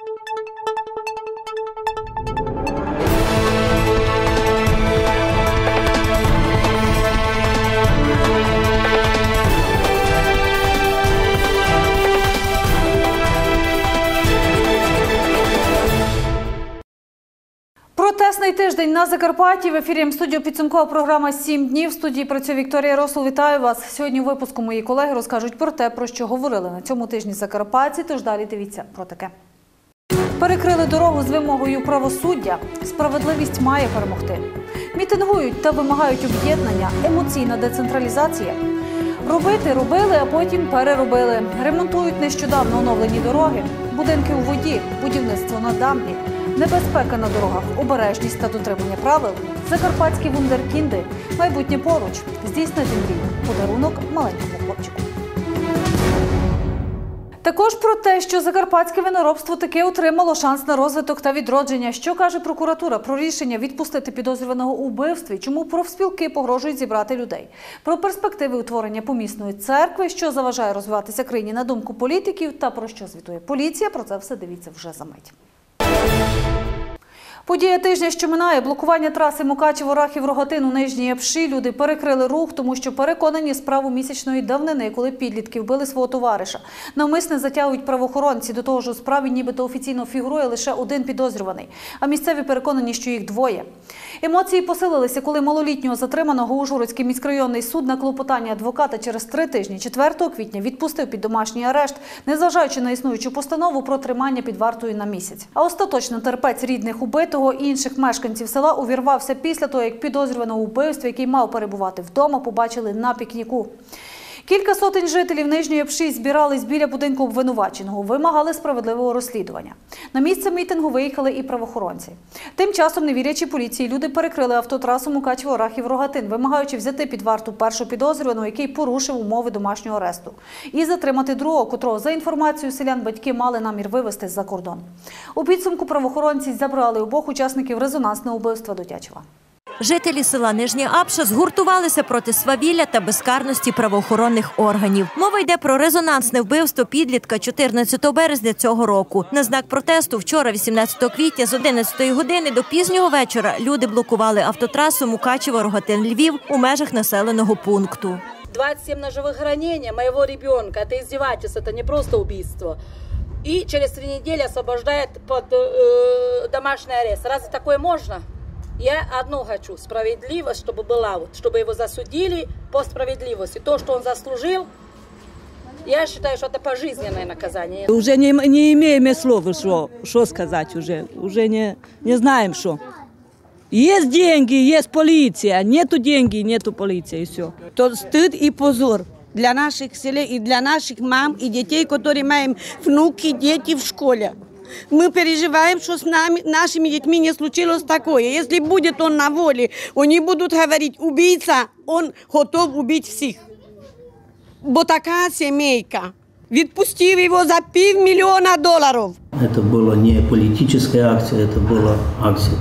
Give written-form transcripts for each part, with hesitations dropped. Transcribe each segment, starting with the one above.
Протестний тиждень на Закарпатті. В ефірі М-студіо підсумкова програма «7 днів». В студії працює Вікторія Росул. Вітаю вас. Сьогодні у випуску мої колеги розкажуть про те, про що говорили на цьому тижні закарпатці, тож далі дивіться про таке. Перекрили дорогу з вимогою правосуддя. Справедливість має перемогти. Мітингують та вимагають об'єднання. Емоційна децентралізація. Робити робили, а потім переробили. Ремонтують нещодавно оновлені дороги. Будинки у воді, будівництво на дамбі. Небезпека на дорогах, обережність та дотримання правил. Закарпатські вундеркінди. Майбутнє поруч. Здійснити мрію. Подарунок маленькому хлопчику. Також про те, що закарпатське виноробство таки отримало шанс на розвиток та відродження. Що каже прокуратура про рішення відпустити підозрюваного у вбивстві? Чому профспілки погрожують зібрати людей? Про перспективи утворення помісної церкви, що заважає розвиватися країні на думку політиків та про що звітує поліція. Про це все дивіться вже за мить. Подія тижня, що минає, блокування траси Мукачево-Рахів-Рогатин у Нижній Апші. Люди перекрили рух, тому що переконані справу місячної давнини, коли підлітки вбили свого товариша. Навмисне затягують правоохоронці. До того ж, у справі нібито офіційно фігурує лише один підозрюваний. А місцеві переконані, що їх двоє. Емоції посилилися, коли малолітнього затриманого Ужгородський міськрайонний суд на клопотання адвоката через 3 тижні, 4 квітня, відпустив під домашній арешт, незважаючи на існуючу постанову про тримання під вартою на місяць. А остаточно терпець рідних убитого і інших мешканців села увірвався після того, як підозрюваного у вбивстві, який мав перебувати вдома, побачили на пікніку. Кілька сотень жителів Нижньої Апші збирались біля будинку обвинуваченого, вимагали справедливого розслідування. На місце мітингу виїхали і правоохоронці. Тим часом, не вірячи поліції, люди перекрили автотрасу Мукачево-Рахів-Рогатин, вимагаючи взяти під варту першого підозрюваного, який порушив умови домашнього аресту, і затримати другого, котрого, за інформацією селян, батьки мали намір вивезти за кордон. У підсумку правоохоронці забрали обох учасників резонансного вбивства дитячого. Жителі села Нижня Апша згуртувалися проти свавілля та безкарності правоохоронних органів. Мова йде про резонансне вбивство підлітка 14 березня цього року. На знак протесту вчора, 18 квітня, з 11 години до пізнього вечора люди блокували автотрасу Мукачево-Рогатин-Львів у межах населеного пункту. 27 ножевых ранений моего ребенка. Это издевательство, это не просто убийство. И через 3 недели освобождает под домашний арест. Разве такое можно? Я одно хочу, справедливость, чтобы была, чтобы его засудили по справедливости. То, что он заслужил, я считаю, что это пожизненное наказание. Уже не имеем слова, что сказать уже. Уже не знаем, что. Есть деньги, есть полиция. Нету денег, нету полиции, и все. То стыд и позор для наших селей и для наших мам и детей, которые имеем внуки, дети в школе. Мы переживаем, что с нами, нашими детьми не случилось такое. Если будет он на воле, они будут говорить, убийца, он готов убить всех. Бо такая семейка. Відпустив его за $500 000. Это была не политическая акция, это была акция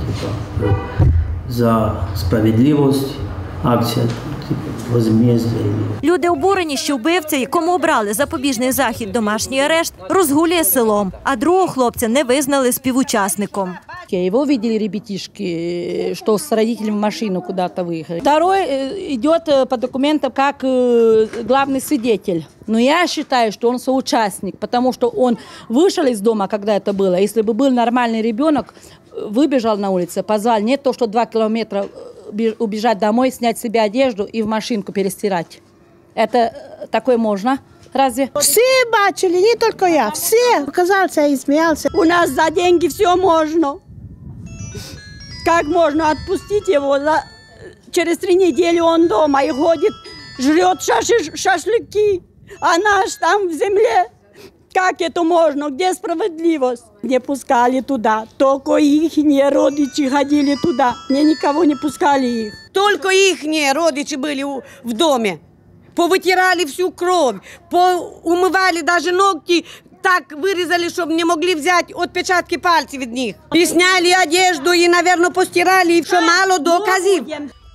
за справедливость, акция возмездия. Люди обурені, що вбивця, якому обрали запобіжний захід домашній арешт, розгулює селом, а другого хлопця не визнали співучасником. Его видели ребятишки, что с родителями в машину куда-то выехали. Второй идет по документам как главный свидетель. Но я считаю, что он соучастник, потому что он вышел из дома, когда это было. Если бы был нормальный ребенок, выбежал на улицу, позвал. Нет то, что 2 километра убежать домой, снять себе одежду и в машинку перестирать. Это такое можно? Разве? Все бачили, не только я, все. Показался и смеялся. У нас за деньги все можно. Как можно отпустить его? Через 3 недели он дома и ходит, жрет шашлыки, а наш там в земле. Как это можно? Где справедливость? Не пускали туда. Только их родичи ходили туда. Мне никого не пускали их. Только их родичи были в доме. Повытирали всю кровь, умывали даже ногти, так вырезали, чтобы не могли взять отпечатки пальцев від них. И сняли одежду, и, наверное, постирали, и все мало доказів.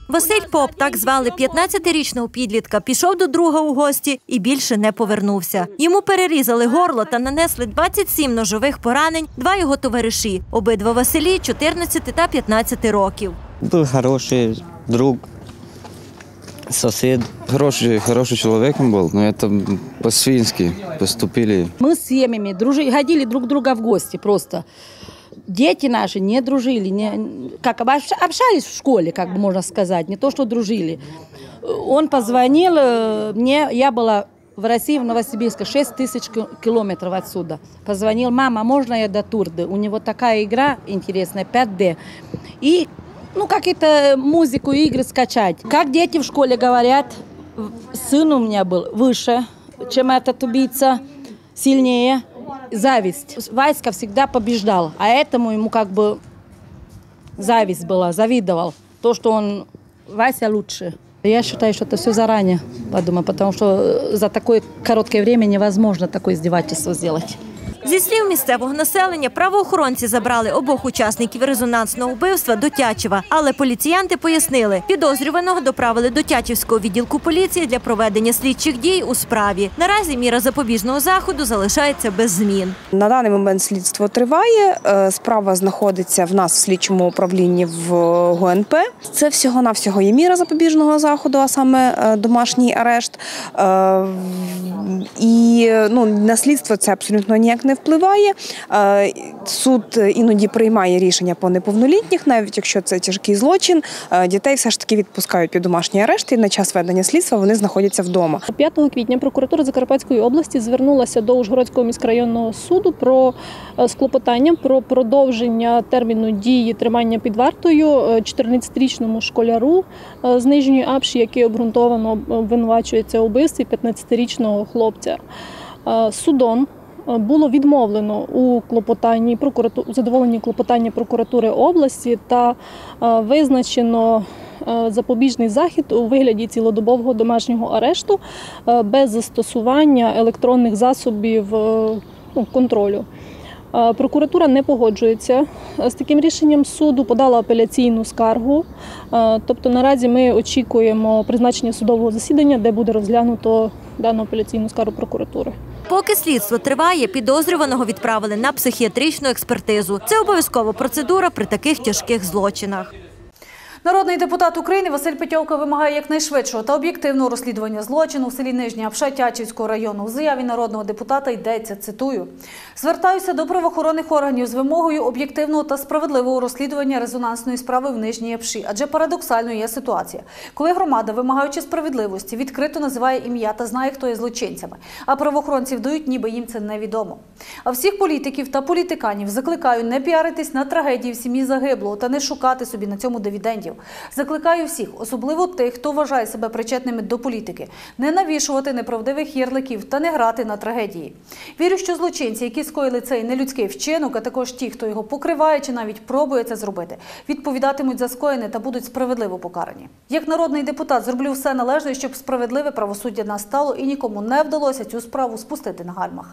Василь Поп, так звали 15-річного підлітка, пішов до друга у гості і більше не повернувся. Йому перерізали горло та нанесли 27 ножових поранень два його товариші. Обидва Василі – 14 та 15 років. Був хороший друг, сусід. Хороший чоловіком був, але це по-свинськи поступили. Мы с семьями ходили друг к другу в гости просто. Дети наши не дружили, как общались в школе, как бы можно сказать, не то, что дружили. Он позвонил мне, я была в России, в Новосибирске, 6000 километров отсюда. Позвонил: мама, можно я до Турды? У него такая игра интересная, 5D. И как-то музыку, игры скачать. Как дети в школе говорят, сын у меня был выше, чем этот убийца, сильнее. Зависть. Васька всегда побеждал, а этому ему как бы зависть была, завидовал. То, что Вася лучше. Я считаю, что это все заранее подумал, потому что за такое короткое время невозможно такое издевательство сделать. Зі слів місцевого населення, правоохоронці забрали обох учасників резонансного вбивства до Тячева. Але поліціянти пояснили, підозрюваного доправили до Тячівського відділку поліції для проведення слідчих дій у справі. Наразі міра запобіжного заходу залишається без змін. На даний момент слідство триває. Справа знаходиться в нас в слідчому управлінні в ГУНП. Це всього-навсього є міра запобіжного заходу, а саме домашній арешт. І на слідство це абсолютно ніяк не впливає. Суд іноді приймає рішення по неповнолітніх, навіть якщо це тяжкий злочин. Дітей все ж таки відпускають під домашній арешт, і на час ведення слідства вони знаходяться вдома. 5 квітня прокуратура Закарпатської області звернулася до Ужгородського міськрайонного суду з клопотанням про продовження терміну дії тримання під вартою 14-річному школяру з Нижньої Апші, який обґрунтовано обвинувачується у вбивстві 15-річного хлопця. Судом було відмовлено у задоволенні клопотання прокуратури області та визначено запобіжний захід у вигляді цілодобового домашнього арешту без застосування електронних засобів контролю. Прокуратура не погоджується з таким рішенням суду, подала апеляційну скаргу. Тобто наразі ми очікуємо призначення судового засідання, де буде розглянуто дану апеляційну скаргу прокуратури. Поки слідство триває, підозрюваного відправили на психіатричну експертизу. Це обов'язкова процедура при таких тяжких злочинах. Народний депутат України Василь Петьовка вимагає якнайшвидшого та об'єктивного розслідування злочину в селі Нижня Апша Тячівського району. В заяві народного депутата йдеться, цитую: «Звертаюся до правоохоронних органів з вимогою об'єктивного та справедливого розслідування резонансної справи в Нижній Апші. Адже парадоксальною є ситуація, коли громада, вимагаючи справедливості, відкрито називає ім'я та знає, хто є злочинцями, а правоохоронці вдають, ніби їм це невідомо. А всіх політиків та політиканів закликаю не піаритись на трагедії в сім'ї загиблого та не шукати собі на цьому дивідендів. Закликаю всіх, особливо тих, хто вважає себе причетними до політики, не навішувати неправдивих ярликів та не грати на трагедії. Вірю, що злочинці, які скоїли цей нелюдський вчинок, а також ті, хто його покриває чи навіть пробує це зробити, відповідатимуть за скоєне та будуть справедливо покарані. Як народний депутат зроблю все належне, щоб справедливе правосуддя настало і нікому не вдалося цю справу спустити на гальмах».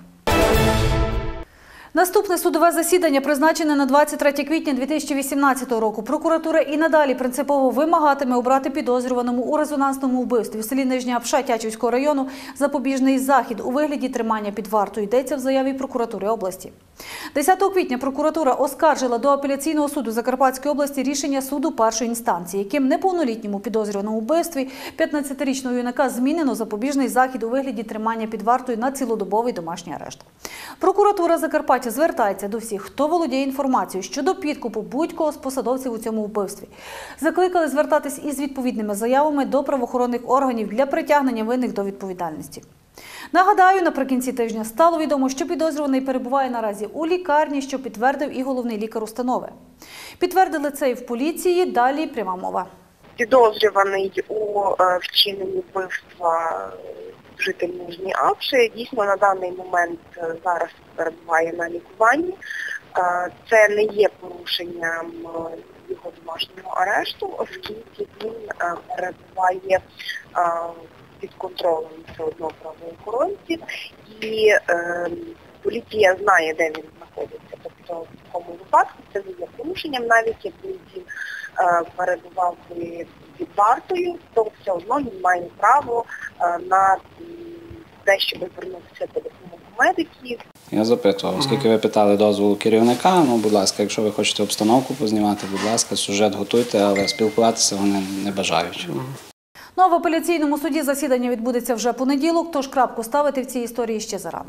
Наступне судове засідання призначене на 23 квітня 2018 року. Прокуратура і надалі принципово вимагатиме обрати підозрюваному у резонансному вбивстві в селі Нижня Апша Тячівського району запобіжний захід у вигляді тримання під вартою, йдеться в заяві прокуратури області. 10 квітня прокуратура оскаржила до апеляційного суду Закарпатської області рішення суду першої інстанції, яким неповнолітньому підозрюваному у вбивстві 15-річного юнака змінено запобіжний захід у вигляді тримання під вартою на цілодобовий домашній арешт. Прокуратура Закарпаття звертається до всіх, хто володіє інформацією щодо підкупу будь-кого з посадовців у цьому вбивстві. Закликали звертатись із відповідними заявами до правоохоронних органів для притягнення винних до відповідальності. Нагадаю, наприкінці тижня стало відомо, що підозрюваний перебуває наразі у лікарні, що підтвердив і головний лікар установи. Підтвердили це і в поліції, далі пряма мова. Підозрюваний у вчиненні вбивства житель Нижньої Апши дійсно на даний момент зараз перебуває на лікуванні. Це не є порушенням його домашнього арешту, оскільки він перебуває під контролем все одно правоохоронців, і поліція знає, де він знаходиться. Тобто в такому випадку це не є порушенням, навіть якби він перебував під вартою, то все одно він має право на те, щоб звернутися до допомоги медиків. Я запитував, оскільки ви питали дозволу керівника, будь ласка, якщо ви хочете обстановку познімати, будь ласка, сюжет готуйте, але спілкуватися вони не бажають. Ну а в апеляційному суді засідання відбудеться вже понеділок, тож крапку ставити в цій історії ще зарано.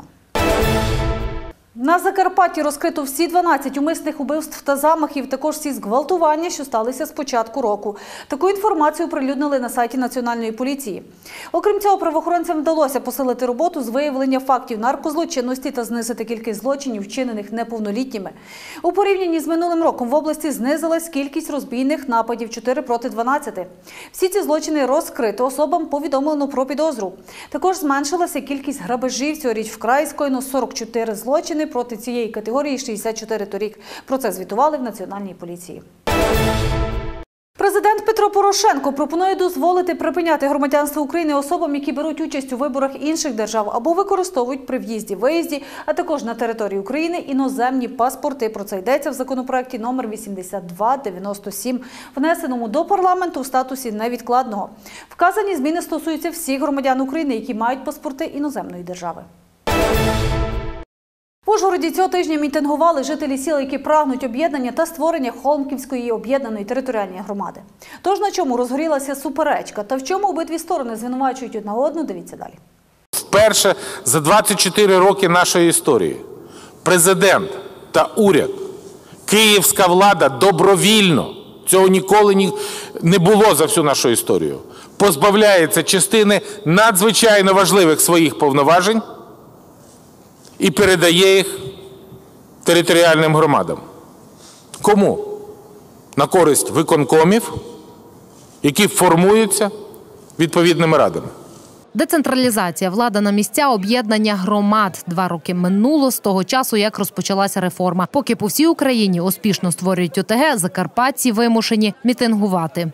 На Закарпатті розкрито всі 12 умисних убивств та замахів, також всі зґвалтування, що сталися з початку року. Таку інформацію оприлюднили на сайті Національної поліції. Окрім цього, правоохоронцям вдалося посилити роботу з виявлення фактів наркозлочинності та знизити кількість злочинів, вчинених неповнолітніми. У порівнянні з минулим роком в області знизилась кількість розбійних нападів – 4 проти 12. Всі ці злочини розкрито, особам повідомлено про підозру. Також зменшилася кількість грабежів. Цьогоріч вкрай скоєно 44 злочини, проти цієї категорії 64 торік. Про це звітували в Національній поліції. Президент Петро Порошенко пропонує дозволити припиняти громадянство України особам, які беруть участь у виборах інших держав або використовують при в'їзді-виїзді, а також на території України іноземні паспорти. Про це йдеться в законопроекті номер 8297, внесеному до парламенту в статусі невідкладного. Вказані зміни стосуються всіх громадян України, які мають паспорти іноземної держави. В Ужгороді цього тижня мітингували жителі сіл, які прагнуть об'єднання та створення Холмківської об'єднаної територіальної громади. Тож на чому розгорілася суперечка та в чому обидві сторони звинувачують одна одну, дивіться далі. Вперше за 24 роки нашої історії президент та уряд, київська влада добровільно, цього ніколи не було за всю нашу історію, позбавляється частини надзвичайно важливих своїх повноважень і передає їх територіальним громадам. Кому? На користь виконкомів, які формуються відповідними радами. Децентралізація, влада на місця, об'єднання громад. 2 роки минуло з того часу, як розпочалася реформа. Поки по всій Україні успішно створюють ОТГ, закарпатці вимушені мітингувати.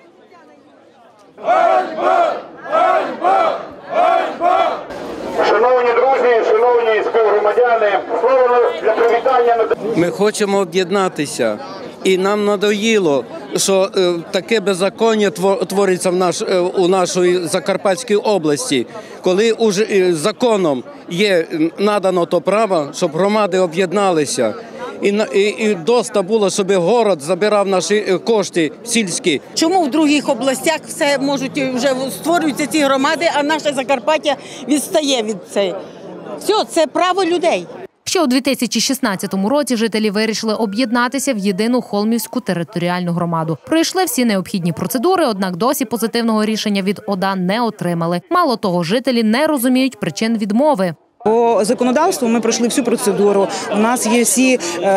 Ганьба! Ганьба! Ганьба! Шановні друзі, шановні співгромадяни, слово для привітання. Ми хочемо об'єднатися. І нам надоїло, що таке беззаконня твориться у нашій Закарпатській області, коли уже законом є надано то право, щоб громади об'єдналися. І доста було, щоб город забирав наші кошти сільські. Чому в других областях все можуть, вже створюються ці громади, а наше Закарпаття відстає від цього? Все, це право людей. Ще у 2016 році жителі вирішили об'єднатися в єдину Холмівську територіальну громаду. Пройшли всі необхідні процедури, однак досі позитивного рішення від ОДА не отримали. Мало того, жителі не розуміють причин відмови. По законодавству ми пройшли всю процедуру. У нас є всі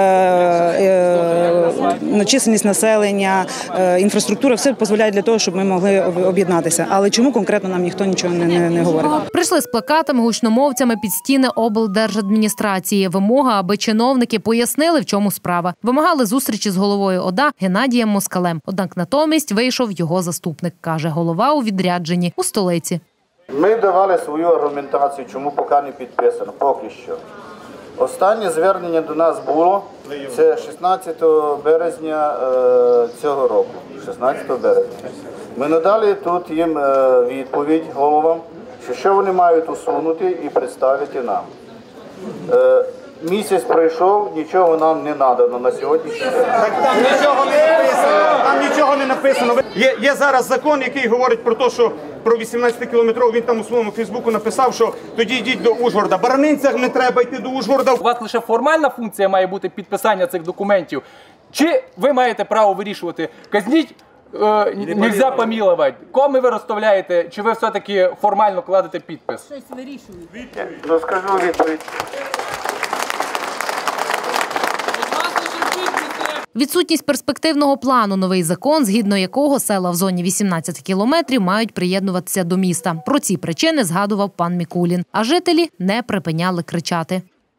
чисельність населення, інфраструктура, все дозволяє для того, щоб ми могли об'єднатися. Але чому конкретно нам ніхто нічого не говорить? Прийшли з плакатами, гучномовцями під стіни облдержадміністрації. Вимога, аби чиновники пояснили, в чому справа. Вимагали зустрічі з головою ОДА Геннадієм Москалем. Однак натомість вийшов його заступник, каже, голова у відрядженні у столиці. Ми давали свою аргументацію, чому поки не підписано, поки що. Останнє звернення до нас було, це 16 березня цього року, 16 березня. Ми надали тут їм відповідь головам, що вони мають усунути і представити нам. Місяць пройшов, нічого нам не надано на сьогоднішній день. Там нічого не написано. Там нічого не написано. Є зараз закон, який говорить про те, що про 18-кілометрову, він там у своєму Фейсбуку написав, що тоді йдіть до Ужгорода. Баранинцях не треба йти до Ужгорода. У вас лише формальна функція має бути підписання цих документів. Чи ви маєте право вирішувати, казніть, нельзя помилувати. Коми ви розставляєте, чи ви все-таки формально кладете підпис? Щось вирішують. Ну, скажу відповідь. Відсутність перспективного плану – новий закон, згідно якого села в зоні 18 кілометрів мають приєднуватися до міста. Про ці причини згадував пан Мікулін. А жителі не припиняли кричати.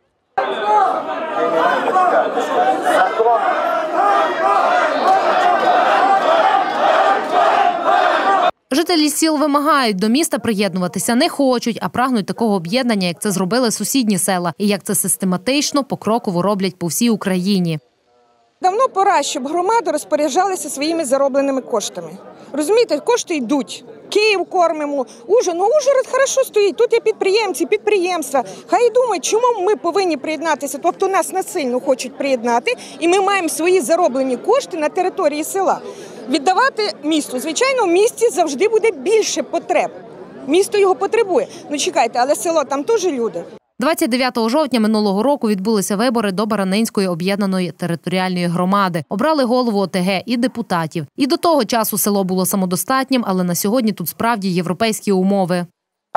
Жителі сіл вимагають, до міста приєднуватися не хочуть, а прагнуть такого об'єднання, як це зробили сусідні села. І як це систематично, покроково роблять по всій Україні. Давно пора, щоб громади розпоряджалися своїми заробленими коштами. Розумієте, кошти йдуть. Київ кормимо, Ужгород хорошо стоїть, тут є підприємці, підприємства. Хай думають, чому ми повинні приєднатися, тобто нас насильно хочуть приєднати, і ми маємо свої зароблені кошти на території села. Віддавати місту. Звичайно, в місті завжди буде більше потреб. Місто його потребує. Ну чекайте, але село там теж люди. 29 жовтня минулого року відбулися вибори до Баранинської об'єднаної територіальної громади. Обрали голову ОТГ і депутатів. І до того часу село було самодостатнім, але на сьогодні тут справді європейські умови.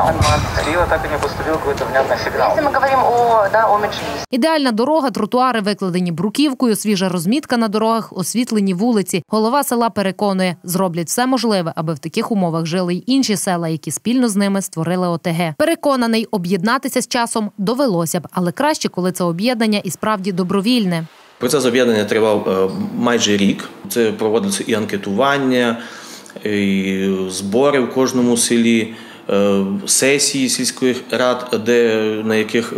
Ідеальна дорога, тротуари викладені бруківкою, свіжа розмітка на дорогах, освітлені вулиці. Голова села переконує, зроблять все можливе, аби в таких умовах жили й інші села, які спільно з ними створили ОТГ. Переконаний, об'єднатися з часом довелося б, але краще, коли це об'єднання і справді добровільне. Процес об'єднання тривав майже рік. Це проводилося і анкетування, і збори в кожному селі, сесії сільських рад, на яких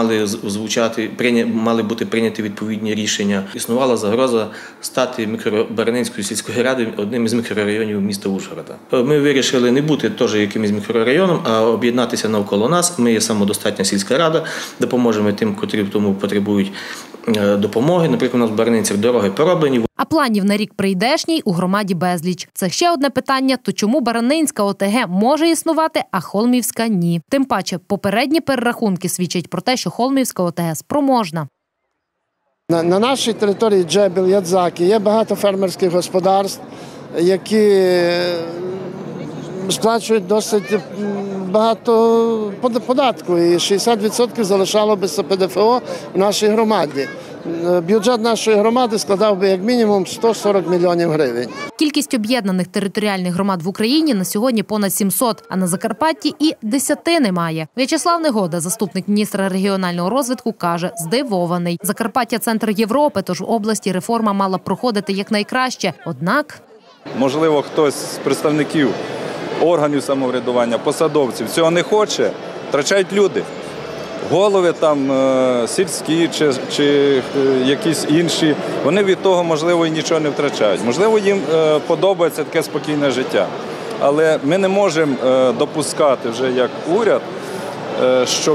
мали бути прийняті відповідні рішення. Існувала загроза стати Баранинською сільською радою одним із мікрорайонів міста Ужгорода. Ми вирішили не бути теж якимось мікрорайоном, а об'єднатися навколо нас. Ми є самодостатня сільська рада, допоможемо тим, котрі в тому потребують допомоги. Наприклад, у нас в Баранинцях дороги пороблені. А планів на рік прийдешній у громаді безліч. Це ще одне питання, то чому Баранинська ОТГ може існувати, а Холмівська – ні? Тим паче, попередні перерахунки свідчать про те, що Холмівська ОТГ спроможна. На нашій території Джебел, Ядзаки є багато фермерських господарств, які сплачують досить багато податку, і 60% залишало без ПДФО в нашій громаді. Бюджет нашої громади складав би як мінімум 140 мільйонів гривень. Кількість об'єднаних територіальних громад в Україні на сьогодні понад 700, а на Закарпатті і 10 немає. В'ячеслав Негода, заступник міністра регіонального розвитку, каже, здивований. Закарпаття – центр Європи, тож в області реформа мала проходити якнайкраще. Однак… Можливо, хтось з представників органів самоврядування, посадовців цього не хоче, втрачають люди. Голови там сільські чи якісь інші, вони від того, можливо, і нічого не втрачають. Можливо, їм подобається таке спокійне життя. Але ми не можемо допускати вже як уряд, щоб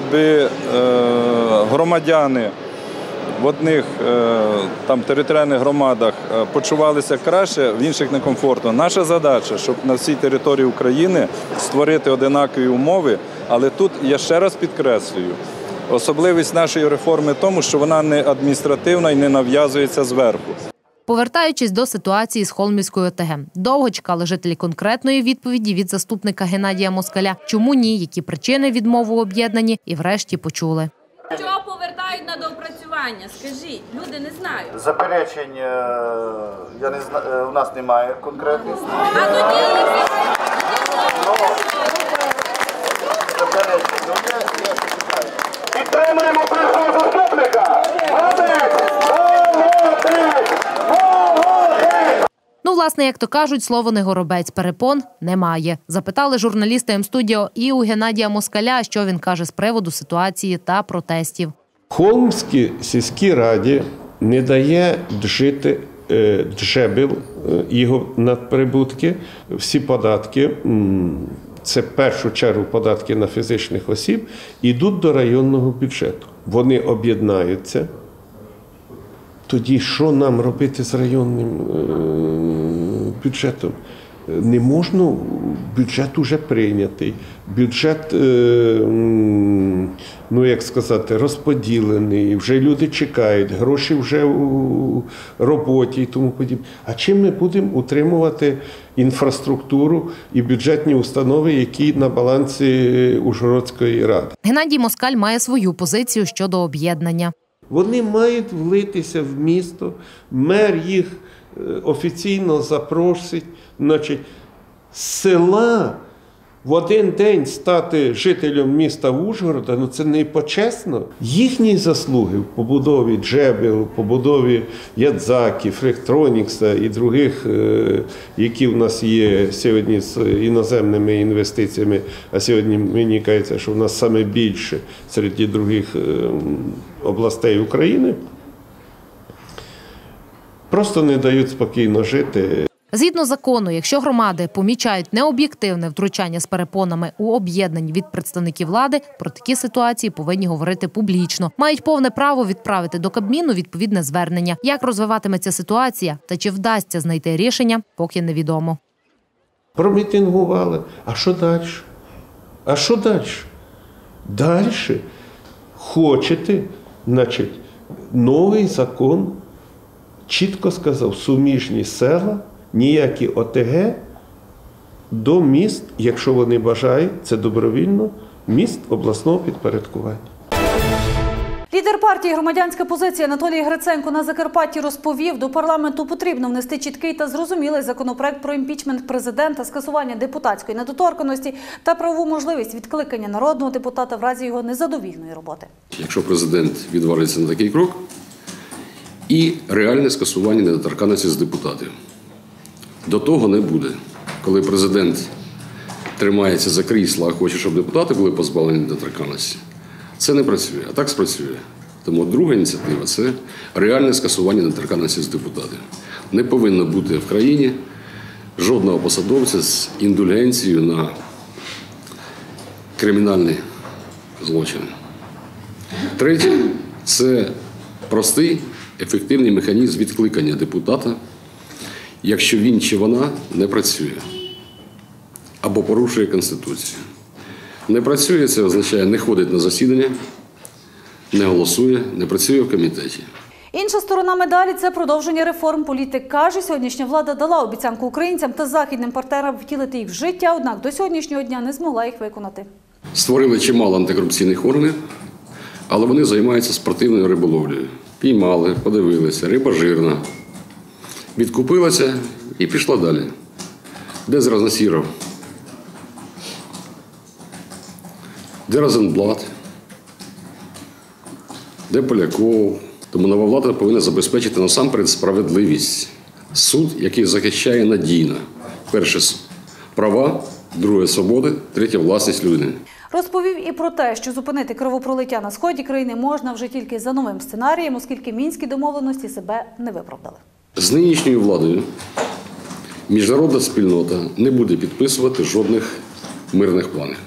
громадяни в одних там територіальних громадах почувалися краще, в інших некомфортно. Наша задача, щоб на всій території України створити однакові умови, але тут, я ще раз підкреслюю, особливість нашої реформи в тому, що вона не адміністративна і не нав'язується зверху. Повертаючись до ситуації з Холмівською ОТГ. Довго чекали жителі конкретної відповіді від заступника Геннадія Москаля. Чому ні, які причини відмови у об'єднанні, і врешті почули. Що повертають на доопрацювання? Скажіть, люди не знають. Заперечень у нас немає конкретних. А тоді... Підтримуємо першого заступника! Ну, власне, як то кажуть, слово не горобець, перепон немає. Запитали журналісти М-студіо і у Геннадія Москаля, що він каже з приводу ситуації та протестів. Холмській сільській раді не дає жити Джебел, його надприбутки, всі податки, це в першу чергу податки на фізичних осіб, йдуть до районного бюджету. Вони об'єднаються. Тоді що нам робити з районним бюджетом? Не можна, бюджет вже прийнятий, бюджет, ну як сказати, розподілений, вже люди чекають, гроші вже у роботі і тому подібне. А чим ми будемо утримувати інфраструктуру і бюджетні установи, які на балансі Ужгородської ради? Геннадій Москаль має свою позицію щодо об'єднання. Вони мають влитися в місто, мер їх офіційно запросить, значить, з села в один день стати жителем міста Ужгорода, ну це не почесно. Їхні заслуги в побудові Джебел, в побудові Ядзаки, Фрехтронікса і других, які в нас є сьогодні з іноземними інвестиціями, а сьогодні мені кажеться, що в нас саме більше серед других областей України, просто не дають спокійно жити. Згідно закону, якщо громади помічають необ'єктивне втручання з перепонами у об'єднань від представників влади, про такі ситуації повинні говорити публічно. Мають повне право відправити до Кабміну відповідне звернення. Як розвиватиметься ситуація та чи вдасться знайти рішення, поки невідомо. Промітингували. А що далі? А що далі? Далі хочете, значить, новий закон чітко сказав, суміжні села, ніякі ОТГ до міст, якщо вони бажають, це добровільно, міст обласного підпорядкування. Лідер партії «Громадянська позиція» Анатолій Гриценко на Закарпатті розповів, до парламенту потрібно внести чіткий та зрозумілий законопроект про імпічмент президента, скасування депутатської недоторканності та правову можливість відкликання народного депутата в разі його незадовільної роботи. Якщо президент відважиться на такий крок, і реальне скасування недоторканності з депутатів. До того не буде. Коли президент тримається за крісло, а хоче, щоб депутати були позбавлені недоторканності, це не працює, а так спрацює. Тому друга ініціатива – це реальне скасування недоторканності з депутатів. Не повинно бути в країні жодного посадовця з індульгенцією на кримінальні злочини. Третє – це простий, ефективний механізм відкликання депутата, якщо він чи вона не працює або порушує Конституцію. Не працює – це означає не ходить на засідання, не голосує, не працює в комітеті. Інша сторона медалі – це продовження реформ. Політик каже, сьогоднішня влада дала обіцянку українцям та західним партнерам втілити їх в життя, однак до сьогоднішнього дня не змогла їх виконати. Створили чимало антикорупційних органів, але вони займаються спортивною риболовлею. Піймали, подивилися, риба жирна, відкупилася і пішла далі. Де Красносіров? Де Розенблат? Де Поляков? Тому нова влада повинна забезпечити насамперед справедливість. Суд, який захищає надійно. Перше – права, друге – свободи, третє – власність людини. Розповів і про те, що зупинити кровопролиття на сході країни можна вже тільки за новим сценарієм, оскільки мінські домовленості себе не виправдали. З нинішньою владою міжнародна спільнота не буде підписувати жодних мирних планів.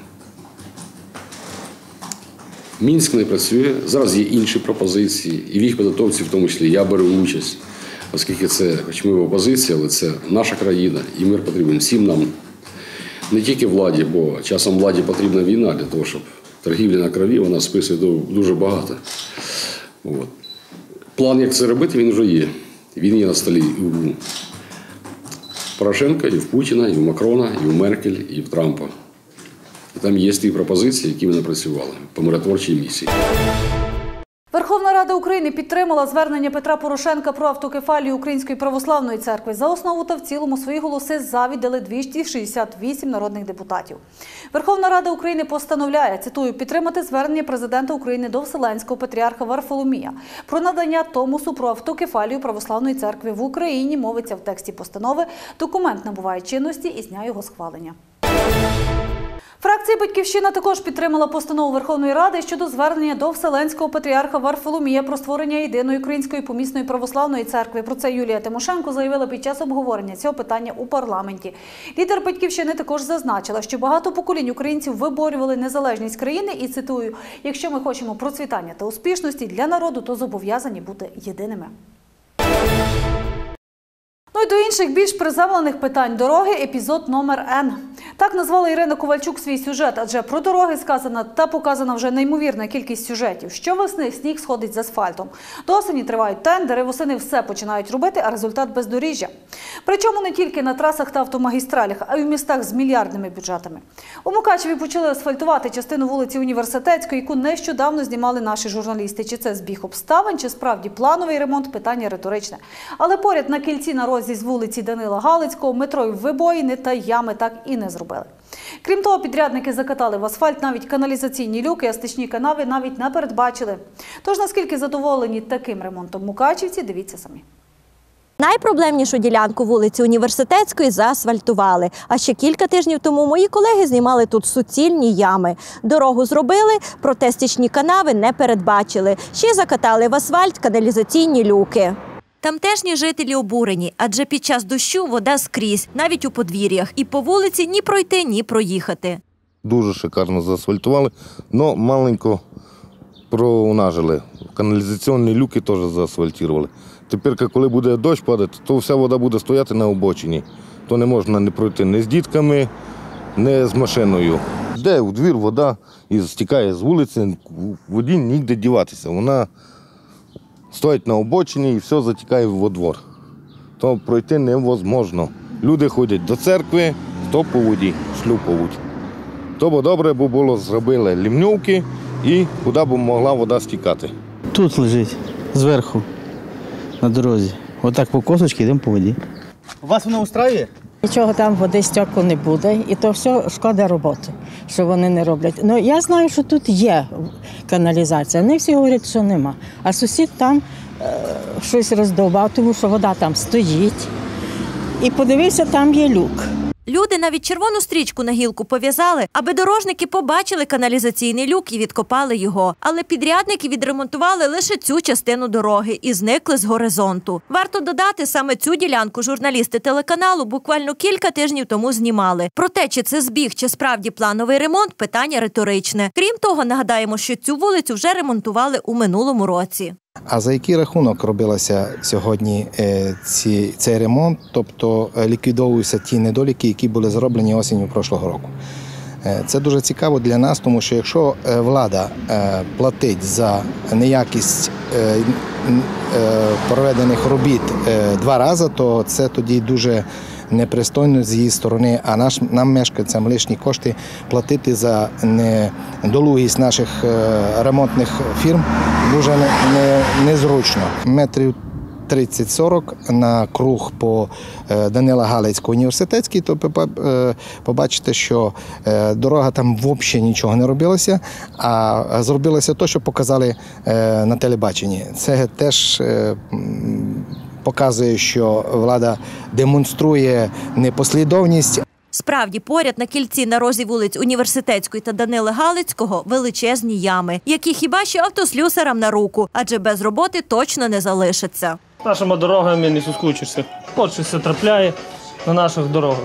Мінськ не працює, зараз є інші пропозиції, і в їх підготовці в тому числі я беру участь, оскільки це, хоч ми в опозиції, але це наша країна, і мир потрібен всім нам. Не тільки владі, бо часом владі потрібна війна для того, щоб торгівля на крові, вона списує дуже багато. От. План, як це робити, він вже є. Він є на столі і у Порошенка, і в Путіна, і в Макрона, і в Меркель, і в Трампа. І там є ті пропозиції, які ми напрацювали по миротворчій місії. Верховна Рада України підтримала звернення Петра Порошенка про автокефалію Української православної церкви. За основу та в цілому свої голоси «за» віддали 268 народних депутатів. Верховна Рада України постановляє, цитую, підтримати звернення президента України до Вселенського патріарха Варфоломія про надання Томосу про автокефалію православної церкви в Україні, мовиться в тексті постанови. Документ набуває чинності із дня його схвалення. Фракція «Батьківщина» також підтримала постанову Верховної Ради щодо звернення до Вселенського патріарха Варфоломія про створення єдиної української помісної православної церкви. Про це Юлія Тимошенко заявила під час обговорення цього питання у парламенті. Лідер «Батьківщини» також зазначила, що багато поколінь українців виборювали незалежність країни і, цитую, «якщо ми хочемо процвітання та успішності для народу, то зобов'язані бути єдиними». Ну і до інших більш приземлених питань дороги епізод номер Н. Так назвала Ірина Ковальчук свій сюжет, адже про дороги сказана та показана вже неймовірна кількість сюжетів. Щовесни сніг сходить з асфальтом. До осені тривають тендери, восени все починають робити, а результат – бездоріжжя. Причому не тільки на трасах та автомагістралях, а й у містах з мільярдними бюджетами. У Мукачеві почали асфальтувати частину вулиці Університетської, яку нещодавно знімали наші журналісти. Чи це збіг обставин, чи справді плановий ремонт – питання риторичне. Але поряд на кільці на розі з вулиці Данила Галицького метрові вибоїни та ями так і не зробили. Крім того, підрядники закатали в асфальт навіть каналізаційні люки, а стічні канави навіть не передбачили. Тож наскільки задоволені таким ремонтом мукачівці, дивіться самі. Найпроблемнішу ділянку вулиці Університетської заасфальтували. А ще кілька тижнів тому мої колеги знімали тут суцільні ями. Дорогу зробили, проте стічні канави не передбачили. Ще закатали в асфальт каналізаційні люки. Тамтешні жителі обурені, адже під час дощу вода скрізь, навіть у подвір'ях. І по вулиці ні пройти, ні проїхати. Дуже шикарно заасфальтували, але маленько пронажили. Каналізаційні люки теж заасфальтували. Тепер, коли буде дощ падати, то вся вода буде стояти на обочині. То не можна не пройти ні з дітками, ні з машиною. Йде у двір вода і стікає з вулиці, воді ніде діватися. Вона стоїть на обочині і все затікає во двор. То пройти невозможно. Люди ходять до церкви, то по воді шлюпають. То б добре було зробили лівньовки і куди б могла вода стікати. Тут лежить, зверху, на дорозі. Отак по косочці йдемо по воді. Вас воно устраює? Нічого там води стеку не буде, і то все шкода роботи, що вони не роблять. Ну, я знаю, що тут є каналізація. Не всі говорять, що нема. А сусід там щось роздовбав, тому що вода там стоїть. І подивився, там є люк. Люди навіть червону стрічку на гілку пов'язали, аби дорожники побачили каналізаційний люк і відкопали його. Але підрядники відремонтували лише цю частину дороги і зникли з горизонту. Варто додати, саме цю ділянку журналісти телеканалу буквально кілька тижнів тому знімали. Про те, чи це збіг, чи справді плановий ремонт – питання риторичне. Крім того, нагадаємо, що цю вулицю вже ремонтували у минулому році. А за який рахунок робилося сьогодні цей ремонт? Тобто ліквідовуються ті недоліки, які були зроблені осінню прошлого року. Це дуже цікаво для нас, тому що якщо влада платить за неякість проведених робіт 2 рази, то це тоді дуже непристойно з її сторони, а нам, мешканцям, лишні кошти платити за недолугість наших ремонтних фірм дуже незручно. Метрів 30-40 на круг по Данила Галицького університетській, то побачите, що дорога там взагалі нічого не робилося, а зробилося те, що показали на телебаченні. Це теж показує, що влада демонструє непослідовність. Справді, поряд на кільці на розі вулиць Університетської та Данили Галицького величезні ями, які хіба що автослюсарам на руку, адже без роботи точно не залишаться. Нашими дорогами не соскучишся. От щось все трапляє на наших дорогах.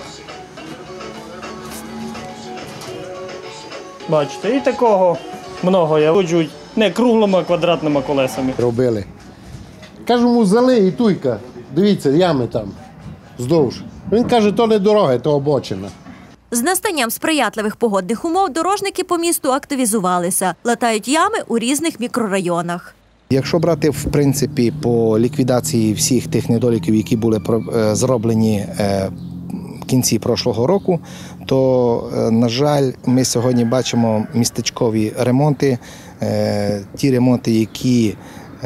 Бачите, і такого много явують не круглими, а квадратними колесами. Робили. Кажу, йому зали і туйка. Дивіться, ями там вздовж. Він каже, то не дорога, то обочина. З настанням сприятливих погодних умов дорожники по місту активізувалися. Латають ями у різних мікрорайонах. Якщо брати, в принципі, по ліквідації всіх тих недоліків, які були зроблені в кінці прошлого року, то, на жаль, ми сьогодні бачимо містечкові ремонти, ті ремонти, які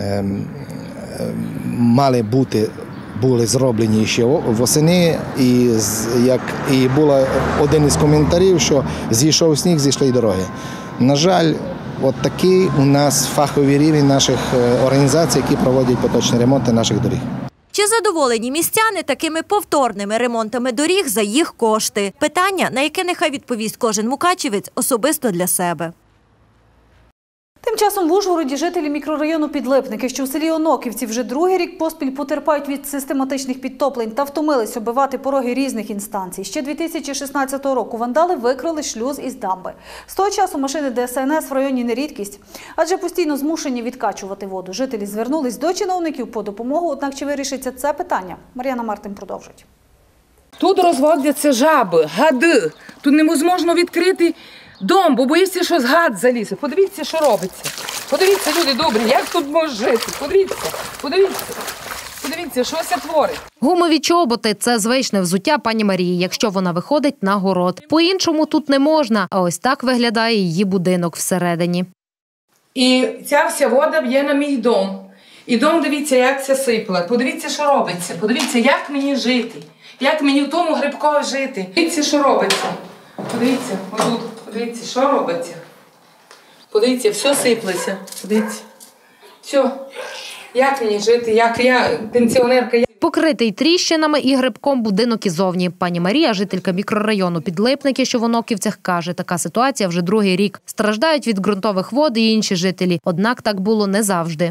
мали бути, були зроблені ще восени, і був один із коментарів, що зійшов сніг, зійшли й дороги. На жаль, от такий у нас фаховий рівень наших організацій, які проводять поточні ремонти наших доріг. Чи задоволені містяни такими повторними ремонтами доріг за їх кошти? Питання, на яке нехай відповість кожен мукачевець особисто для себе. Тим часом в Ужгороді жителі мікрорайону Підлипники, що в селі Оноківці вже другий рік поспіль потерпають від систематичних підтоплень та втомились оббивати пороги різних інстанцій. Ще 2016 року вандали викрили шлюз із дамби. З того часу машини ДСНС в районі не рідкість, адже постійно змушені відкачувати воду. Жителі звернулись до чиновників по допомогу, однак чи вирішиться це питання? Мар'яна Мартин продовжить. Тут розводяться жаби, гади. Тут неможливо відкрити дом, бо боїться, що гад залізе. Подивіться, що робиться. Подивіться, люди добрі, як тут можна жити. Подивіться, що це творить. Гумові чоботи – це звичне взуття пані Марії, якщо вона виходить на город. По-іншому тут не можна, а ось так виглядає її будинок всередині. І ця вся вода б'є на мій дом. І дом, дивіться, як це сипле. Подивіться, що робиться. Подивіться, як мені жити. Як мені в тому Грибкові жити. Подивіться, що робиться. Подивіться, отут. Подивіться, що робиться. Подивіться, все сиплеться. Подивіться. Все. Як мені жити, як я, пенсіонерка. Покритий тріщинами і грибком будинок ізовні. Пані Марія, жителька мікрорайону Підлипники, що в Оноківцях, каже, така ситуація вже другий рік. Страждають від ґрунтових вод і інші жителі. Однак так було не завжди.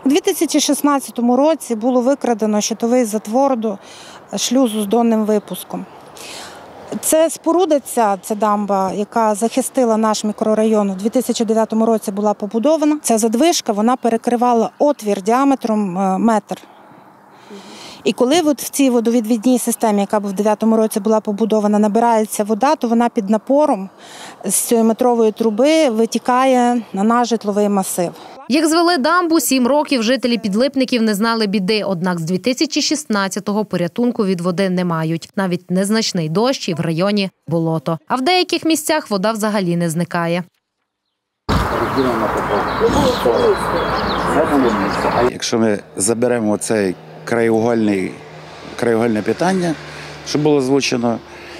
У 2016 році було викрадено щитовий затвор до шлюзу з донним випуском. Це споруда, ця дамба, яка захистила наш мікрорайон, у 2009 році була побудована. Ця задвижка, вона перекривала отвір діаметром метр. І коли в цій водовідвідній системі, яка в 2009 році була побудована, набирається вода, то вона під напором з цієї метрової труби витікає на наш житловий масив. Як звели дамбу, 7 років жителі Підлипників не знали біди, однак з 2016-го порятунку від води не мають. Навіть незначний дощ і в районі болото. А в деяких місцях вода взагалі не зникає. Якщо ми заберемо це краєугольне питання, що було озвучено,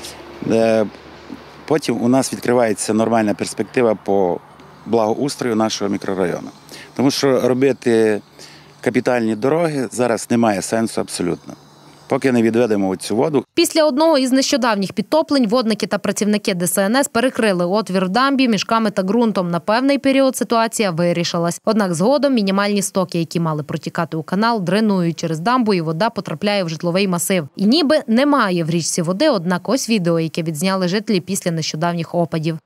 потім у нас відкривається нормальна перспектива по благоустрою нашого мікрорайону. Тому що робити капітальні дороги зараз немає сенсу абсолютно, поки не відведемо цю воду. Після одного із нещодавніх підтоплень водники та працівники ДСНС перекрили отвір в дамбі мішками та ґрунтом. На певний період ситуація вирішилась. Однак згодом мінімальні стоки, які мали протікати у канал, дренують через дамбу і вода потрапляє в житловий масив. І ніби немає в річці води, однак ось відео, яке відзняли жителі після нещодавніх опадів.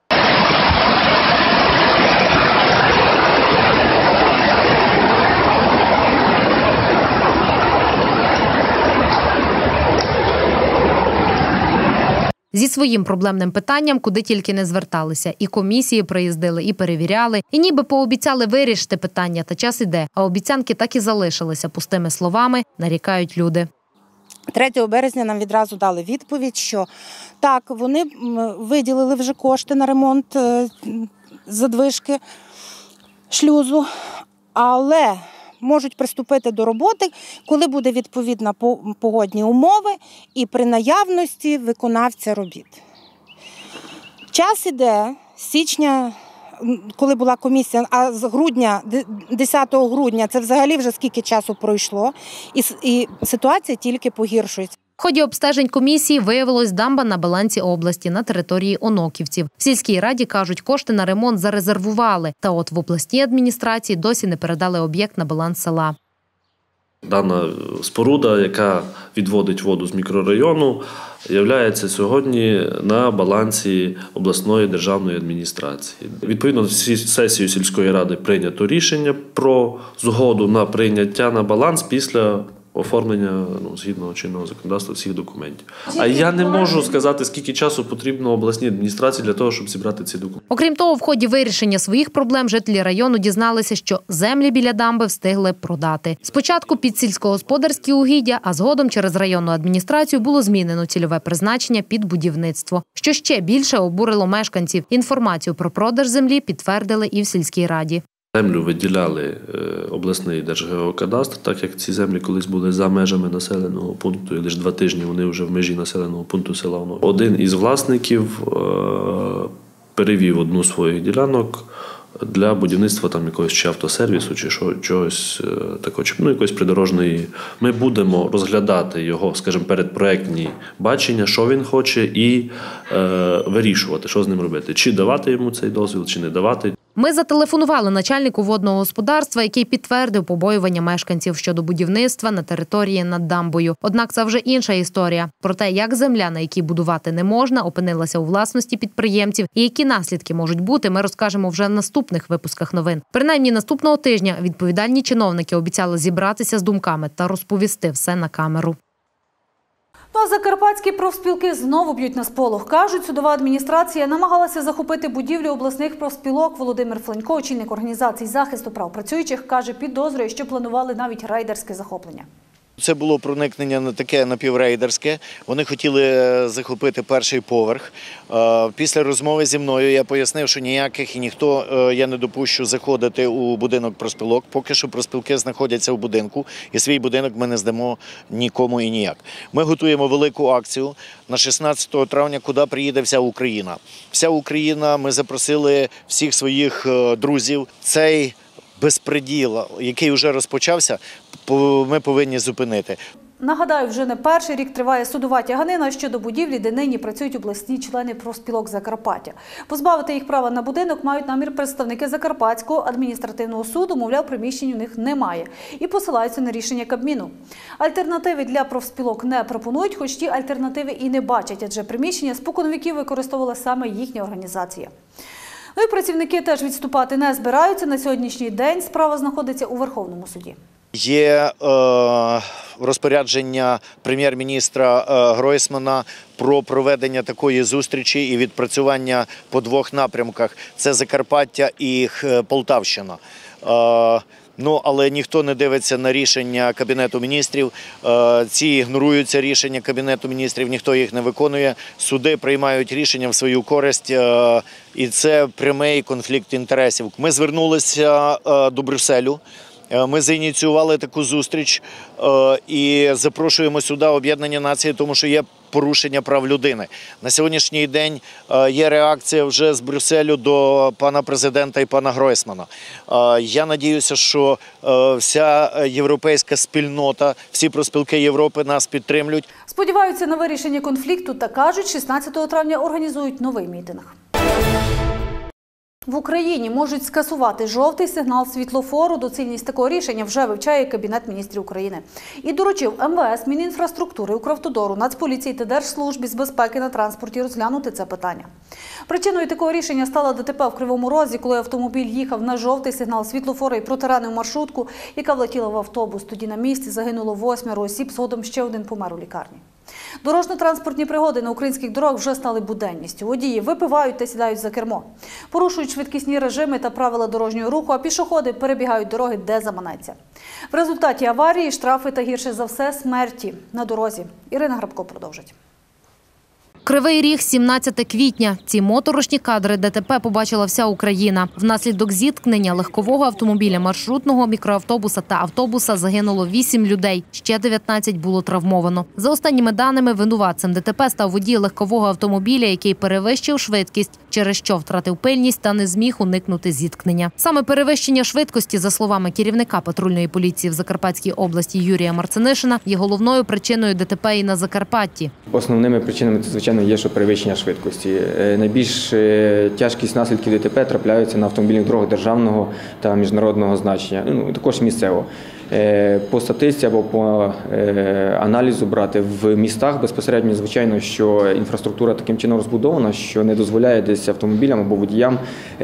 Зі своїм проблемним питанням куди тільки не зверталися. І комісії приїздили, і перевіряли. І ніби пообіцяли вирішити питання, та час іде. А обіцянки так і залишилися пустими словами, нарікають люди. 3 березня нам відразу дали відповідь, що так, вони виділили вже кошти на ремонт задвижки шлюзу, але можуть приступити до роботи, коли буде відповідна погодні умови і при наявності виконавця робіт. Час іде, з січня, коли була комісія, а з грудня, 10 грудня, це взагалі вже скільки часу пройшло, і ситуація тільки погіршується. В ході обстежень комісії виявилось, дамба на балансі області на території Оноківців. В сільській раді, кажуть, кошти на ремонт зарезервували. Та от в обласній адміністрації досі не передали об'єкт на баланс села. Дана споруда, яка відводить воду з мікрорайону, є сьогодні на балансі обласної державної адміністрації. Відповідно, сесією сільської ради прийнято рішення про згоду на прийняття на баланс після оформлення згідно чинного законодавства всіх документів. А я не можу сказати, скільки часу потрібно обласній адміністрації для того, щоб зібрати ці документи. Окрім того, в ході вирішення своїх проблем жителі району дізналися, що землі біля дамби встигли продати. Спочатку під сільськогосподарські угіддя, а згодом через районну адміністрацію було змінено цільове призначення під будівництво. Що ще більше обурило мешканців. Інформацію про продаж землі підтвердили і в сільській раді. Землю виділяли обласний Держгеокадастр, так як ці землі колись були за межами населеного пункту, і лише 2 тижні вони вже в межі населеного пункту села Онок. Один із власників перевів одну з своїх ділянок для будівництва якогось чи автосервісу, чи чогось такого, якоїсь придорожної. Ми будемо розглядати його, скажімо, передпроектні бачення, що він хоче, і вирішувати, що з ним робити. Чи давати йому цей дозвіл, чи не давати. Ми зателефонували начальнику водного господарства, який підтвердив побоювання мешканців щодо будівництва на території над дамбою. Однак це вже інша історія. Про те, як земля, на якій будувати не можна, опинилася у власності підприємців і які наслідки можуть бути, ми розкажемо вже в наступних випусках новин. Принаймні наступного тижня відповідальні чиновники обіцяли зібратися з думками та розповісти все на камеру. Ну а закарпатські профспілки знову б'ють на сполох. Кажуть, судова адміністрація намагалася захопити будівлю обласних профспілок. Володимир Фленько, очільник організації захисту прав працюючих, каже, підозрює, що планували навіть рейдерське захоплення. Це було проникнення таке напіврейдерське. Вони хотіли захопити перший поверх. Після розмови зі мною я пояснив, що ніяких і ніхто я не допущу заходити у будинок профспілок. Поки що профспілки знаходяться в будинку, і свій будинок ми не здамо нікому і ніяк. Ми готуємо велику акцію на 16 травня, куди приїде вся Україна. Вся Україна, ми запросили всіх своїх друзів. Цей безпреділ, який вже розпочався, ми повинні зупинити. Нагадаю, вже не перший рік триває судова тяганина щодо будівлі, де нині працюють обласні члени профспілок Закарпаття. Позбавити їх права на будинок мають намір представники Закарпатського адміністративного суду, мовляв, приміщень у них немає. І посилаються на рішення Кабміну. Альтернативи для профспілок не пропонують, хоч ті альтернативи і не бачать, адже приміщення споконвіків використовувала саме їхня організація. Ну і працівники теж відступати не збираються. На сьогоднішній день справа знаходиться у Верховному суді. Є розпорядження прем'єр-міністра Гройсмана про проведення такої зустрічі і відпрацювання по двох напрямках – це Закарпаття і Полтавщина. Але ніхто не дивиться на рішення Кабінету міністрів, ці ігноруються рішення Кабінету міністрів, ніхто їх не виконує, суди приймають рішення в свою користь, і це прямий конфлікт інтересів. Ми звернулися до Брюсселю. Ми зініціювали таку зустріч і запрошуємо сюди Об'єднані Нації, тому що є порушення прав людини. На сьогоднішній день є реакція вже з Брюсселю до пана президента і пана Гройсмана. Я сподіваюся, що вся європейська спільнота, всі профспілки Європи нас підтримують. Сподіваються на вирішення конфлікту та кажуть, 16 травня організують новий мітинг. В Україні можуть скасувати жовтий сигнал світлофору. Доцільність такого рішення вже вивчає Кабінет міністрів України. І доручив МВС, Мінінфраструктури, Укравтодору, Нацполіції та Держслужбі з безпеки на транспорті розглянути це питання. Причиною такого рішення стало ДТП в Кривому Розі, коли автомобіль їхав на жовтий сигнал світлофора і протаранив маршрутку, яка влетіла в автобус. Тоді на місці загинуло 8 осіб, згодом ще один помер у лікарні. Дорожньо-транспортні пригоди на українських дорогах вже стали буденністю. Водії випивають та сідають за кермо. Порушують швидкісні режими та правила дорожнього руху, а пішоходи перебігають дороги, де заманеться. В результаті аварії, штрафи та, гірше за все, смерті на дорозі. Ірина Грабко продовжить. Кривий Ріг, 17 квітня. Ці моторошні кадри ДТП побачила вся Україна. Внаслідок зіткнення легкового автомобіля, маршрутного, мікроавтобуса та автобуса загинуло 8 людей. Ще 19 було травмовано. За останніми даними, винуватцем ДТП став водій легкового автомобіля, який перевищив швидкість, через що втратив пильність та не зміг уникнути зіткнення. Саме перевищення швидкості, за словами керівника патрульної поліції в Закарпатській області Юрія Марцинишина, є головною причиною ДТП і на Закарпатті. Основними причинами це, звичайно, є, що перевищення швидкості. Найбільш тяжкість наслідків ДТП трапляються на автомобільних дорогах державного та міжнародного значення, також місцевого. По статистиці або по аналізу брати в містах безпосередньо, звичайно, що інфраструктура таким чином розбудована, що не дозволяє десь автомобілям або водіям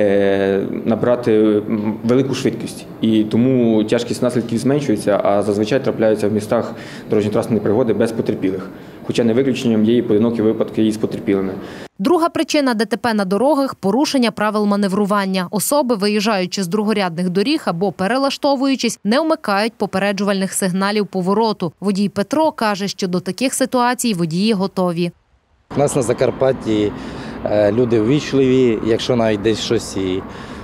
набрати велику швидкість. І тому тяжкість наслідків зменшується, а зазвичай трапляються в містах дорожньо-транспортні пригоди без потерпілих. Хоча не виключенням є і поодинокі випадки із потерпілими. Друга причина ДТП на дорогах – порушення правил маневрування. Особи, виїжджаючи з другорядних доріг або перелаштовуючись, не вмикають попереджувальних сигналів повороту. Водій Петро каже, що до таких ситуацій водії готові. У нас на Закарпатті люди ввічливі, якщо навіть десь щось і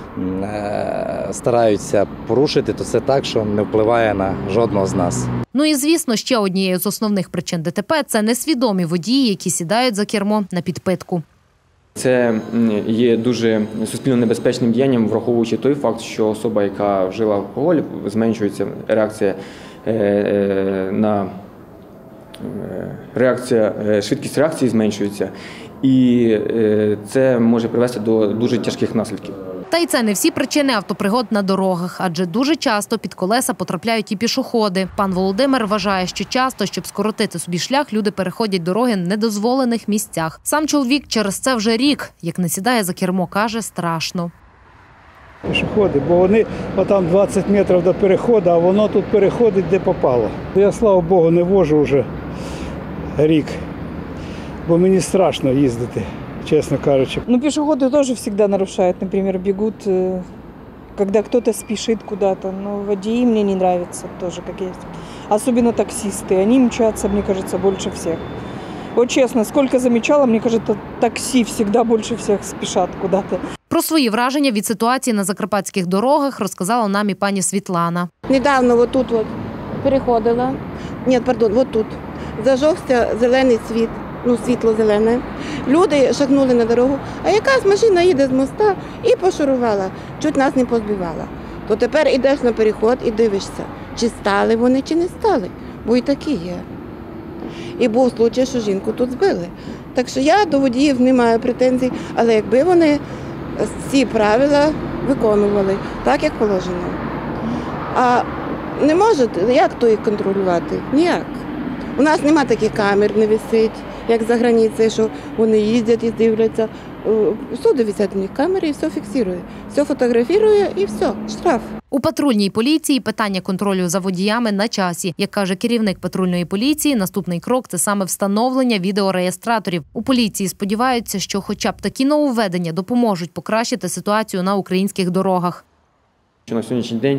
стараються порушити, то це так, що не впливає на жодного з нас. Ну і, звісно, ще однією з основних причин ДТП – це несвідомі водії, які сідають за кермо на підпитку. Це є дуже суспільно небезпечним діянням, враховуючи той факт, що особа, яка вжила алкоголь, зменшується реакція швидкість реакції зменшується. І це може привести до дуже тяжких наслідків. Та й це не всі причини автопригод на дорогах, адже дуже часто під колеса потрапляють і пішоходи. Пан Володимир вважає, що часто, щоб скоротити собі шлях, люди переходять дороги в недозволених місцях. Сам чоловік через це вже рік, як не сідає за кермо, каже, страшно. Пішоходи, бо вони отам 20 метрів до переходу, а воно тут переходить, де попало. Я, слава Богу, не вожу вже рік, бо мені страшно їздити, честно кажучи. Пешеходы тоже всегда нарушают, например, бегут, когда кто-то спешит куда-то. Но водии мне не нравятся тоже, как есть. Особенно таксисты, они мчатся, мне кажется, больше всех. Вот честно, сколько замечала, мне кажется, такси всегда больше всех спешат куда-то. Про свої враження від ситуації на закарпатських дорогах розказала нам і пані Світлана. Недавно вот тут переходила, вот тут, зажовся зелений світ. Світло-зелене. Люди шагнули на дорогу, а якась машина їде з моста і пошурувала, чуть нас не позбивала. То тепер йдеш на переход і дивишся, чи стали вони, чи не стали, бо і такі є. І був случай, що жінку тут збили. Так що я до водіїв не маю претензій, але якби вони ці правила виконували так, як положено. А не можуть, як то їх контролювати? Ніяк. У нас немає таких камер, не висить, як за границею, що вони їздять і дивляться. Всюди висять у них камери і все фіксує. Все фотографує і все, штраф. У патрульній поліції питання контролю за водіями на часі. Як каже керівник патрульної поліції, наступний крок – це саме встановлення відеореєстраторів. У поліції сподіваються, що хоча б такі нововведення допоможуть покращити ситуацію на українських дорогах. На сьогоднішній день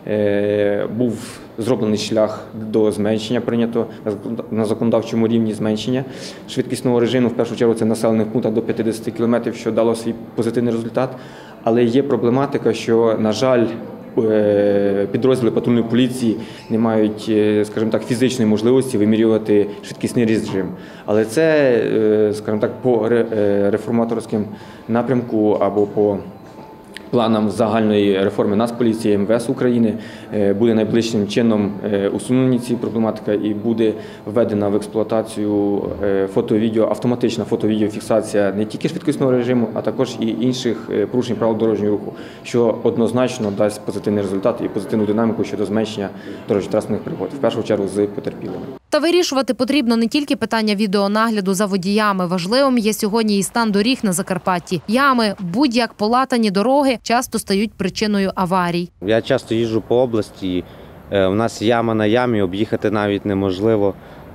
був зроблений шлях до зменшення, прийнято на законодавчому рівні зменшення швидкісного режиму. В першу чергу це населених пунктах до 50 км, що дало свій позитивний результат. Але є проблематика, що, на жаль, підрозділи патрульної поліції не мають, скажімо так, фізичної можливості вимірювати швидкісний режим. Але це, скажімо так, по реформаторським напрямку або по планам загальної реформи Нацполіції, МВС України буде найближчим чином усунені ці проблематики і буде введена в експлуатацію автоматична фото-відеофіксація не тільки швидкісного режиму, а також і інших порушень правил дорожнього руху, що однозначно дасть позитивний результат і позитивну динаміку щодо зменшення дорожньо-транспортних пригод, в першу чергу з потерпілими. Та вирішувати потрібно не тільки питання відеонагляду за водіями. Важливим є сьогодні і стан доріг на Закарпатті. Ями, будь-як полатані дороги часто стають причиною аварій. Я часто їжджу по області, у нас яма на ямі, об'їхати навіть неможливо.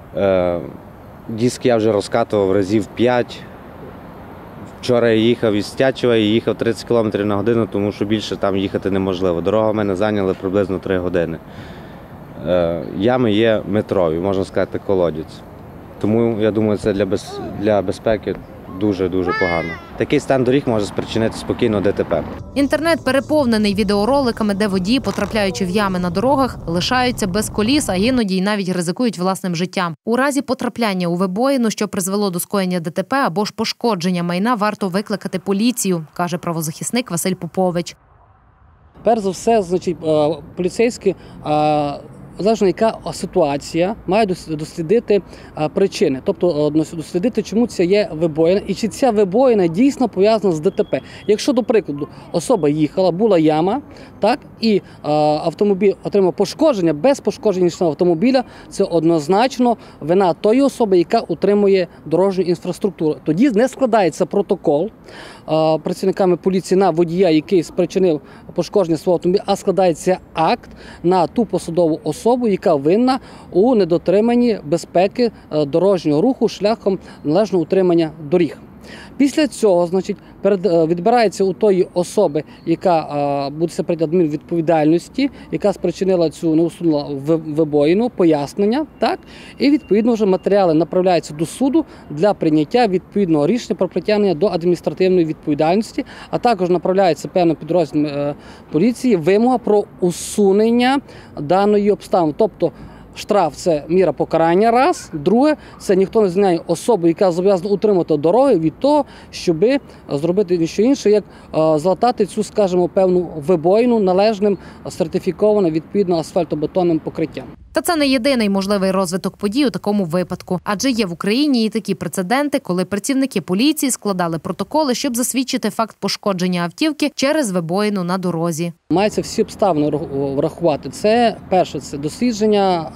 Диск я вже розкатував разів 5. Вчора я їхав із Стячева і їхав 30 км на годину, тому що більше там їхати неможливо. Дорога в мене зайняла приблизно 3 години. Ями є метрові, можна сказати, колодязь. Тому, я думаю, це для безпеки дуже-дуже погано. Такий стан доріг може спричинити спокійно ДТП. Інтернет переповнений відеороликами, де водії, потрапляючи в ями на дорогах, лишаються без коліс, а іноді й навіть ризикують власним життям. У разі потрапляння у вибоїну, що призвело до скоєння ДТП або ж пошкодження майна, варто викликати поліцію, каже правозахисник Василь Попович. Перш за все, значить, поліцейські, залежно яка ситуація, має дослідити причини. Тобто дослідити, чому це є вибоїна і чи ця вибоїна дійсно пов'язана з ДТП. Якщо, до прикладу, особа їхала, була яма, так, і автомобіль отримав пошкодження, без пошкодження автомобіля, це однозначно вина тої особи, яка утримує дорожню інфраструктуру. Тоді не складається протокол працівниками поліції на водія, який спричинив пошкодження свого автомобіля, а складається акт на ту посадову особу, яка винна у недотриманні безпеки дорожнього руху шляхом належного утримання доріг. Після цього, значить, відбирається у тої особи, яка буде прийняти адмінвідповідальності, яка спричинила цю, не усунула вибоїну, пояснення, так? І відповідно вже матеріали направляються до суду для прийняття відповідного рішення про притягнення до адміністративної відповідальності, а також направляється певним підрозділом поліції вимога про усунення даної обставини. Тобто штраф – це міра покарання, раз. Друге – це ніхто не звільняє особу, яка зобов'язана утримати дороги від того, щоб зробити ніщо інше, як залатати цю, скажімо, певну вибоїну належним сертифікованим відповідно асфальтобетонним покриттям. Та це не єдиний можливий розвиток подій у такому випадку. Адже є в Україні і такі прецеденти, коли працівники поліції складали протоколи, щоб засвідчити факт пошкодження автівки через вибоїну на дорозі. Мається всі обставини врахувати. Це, перше, це дослідження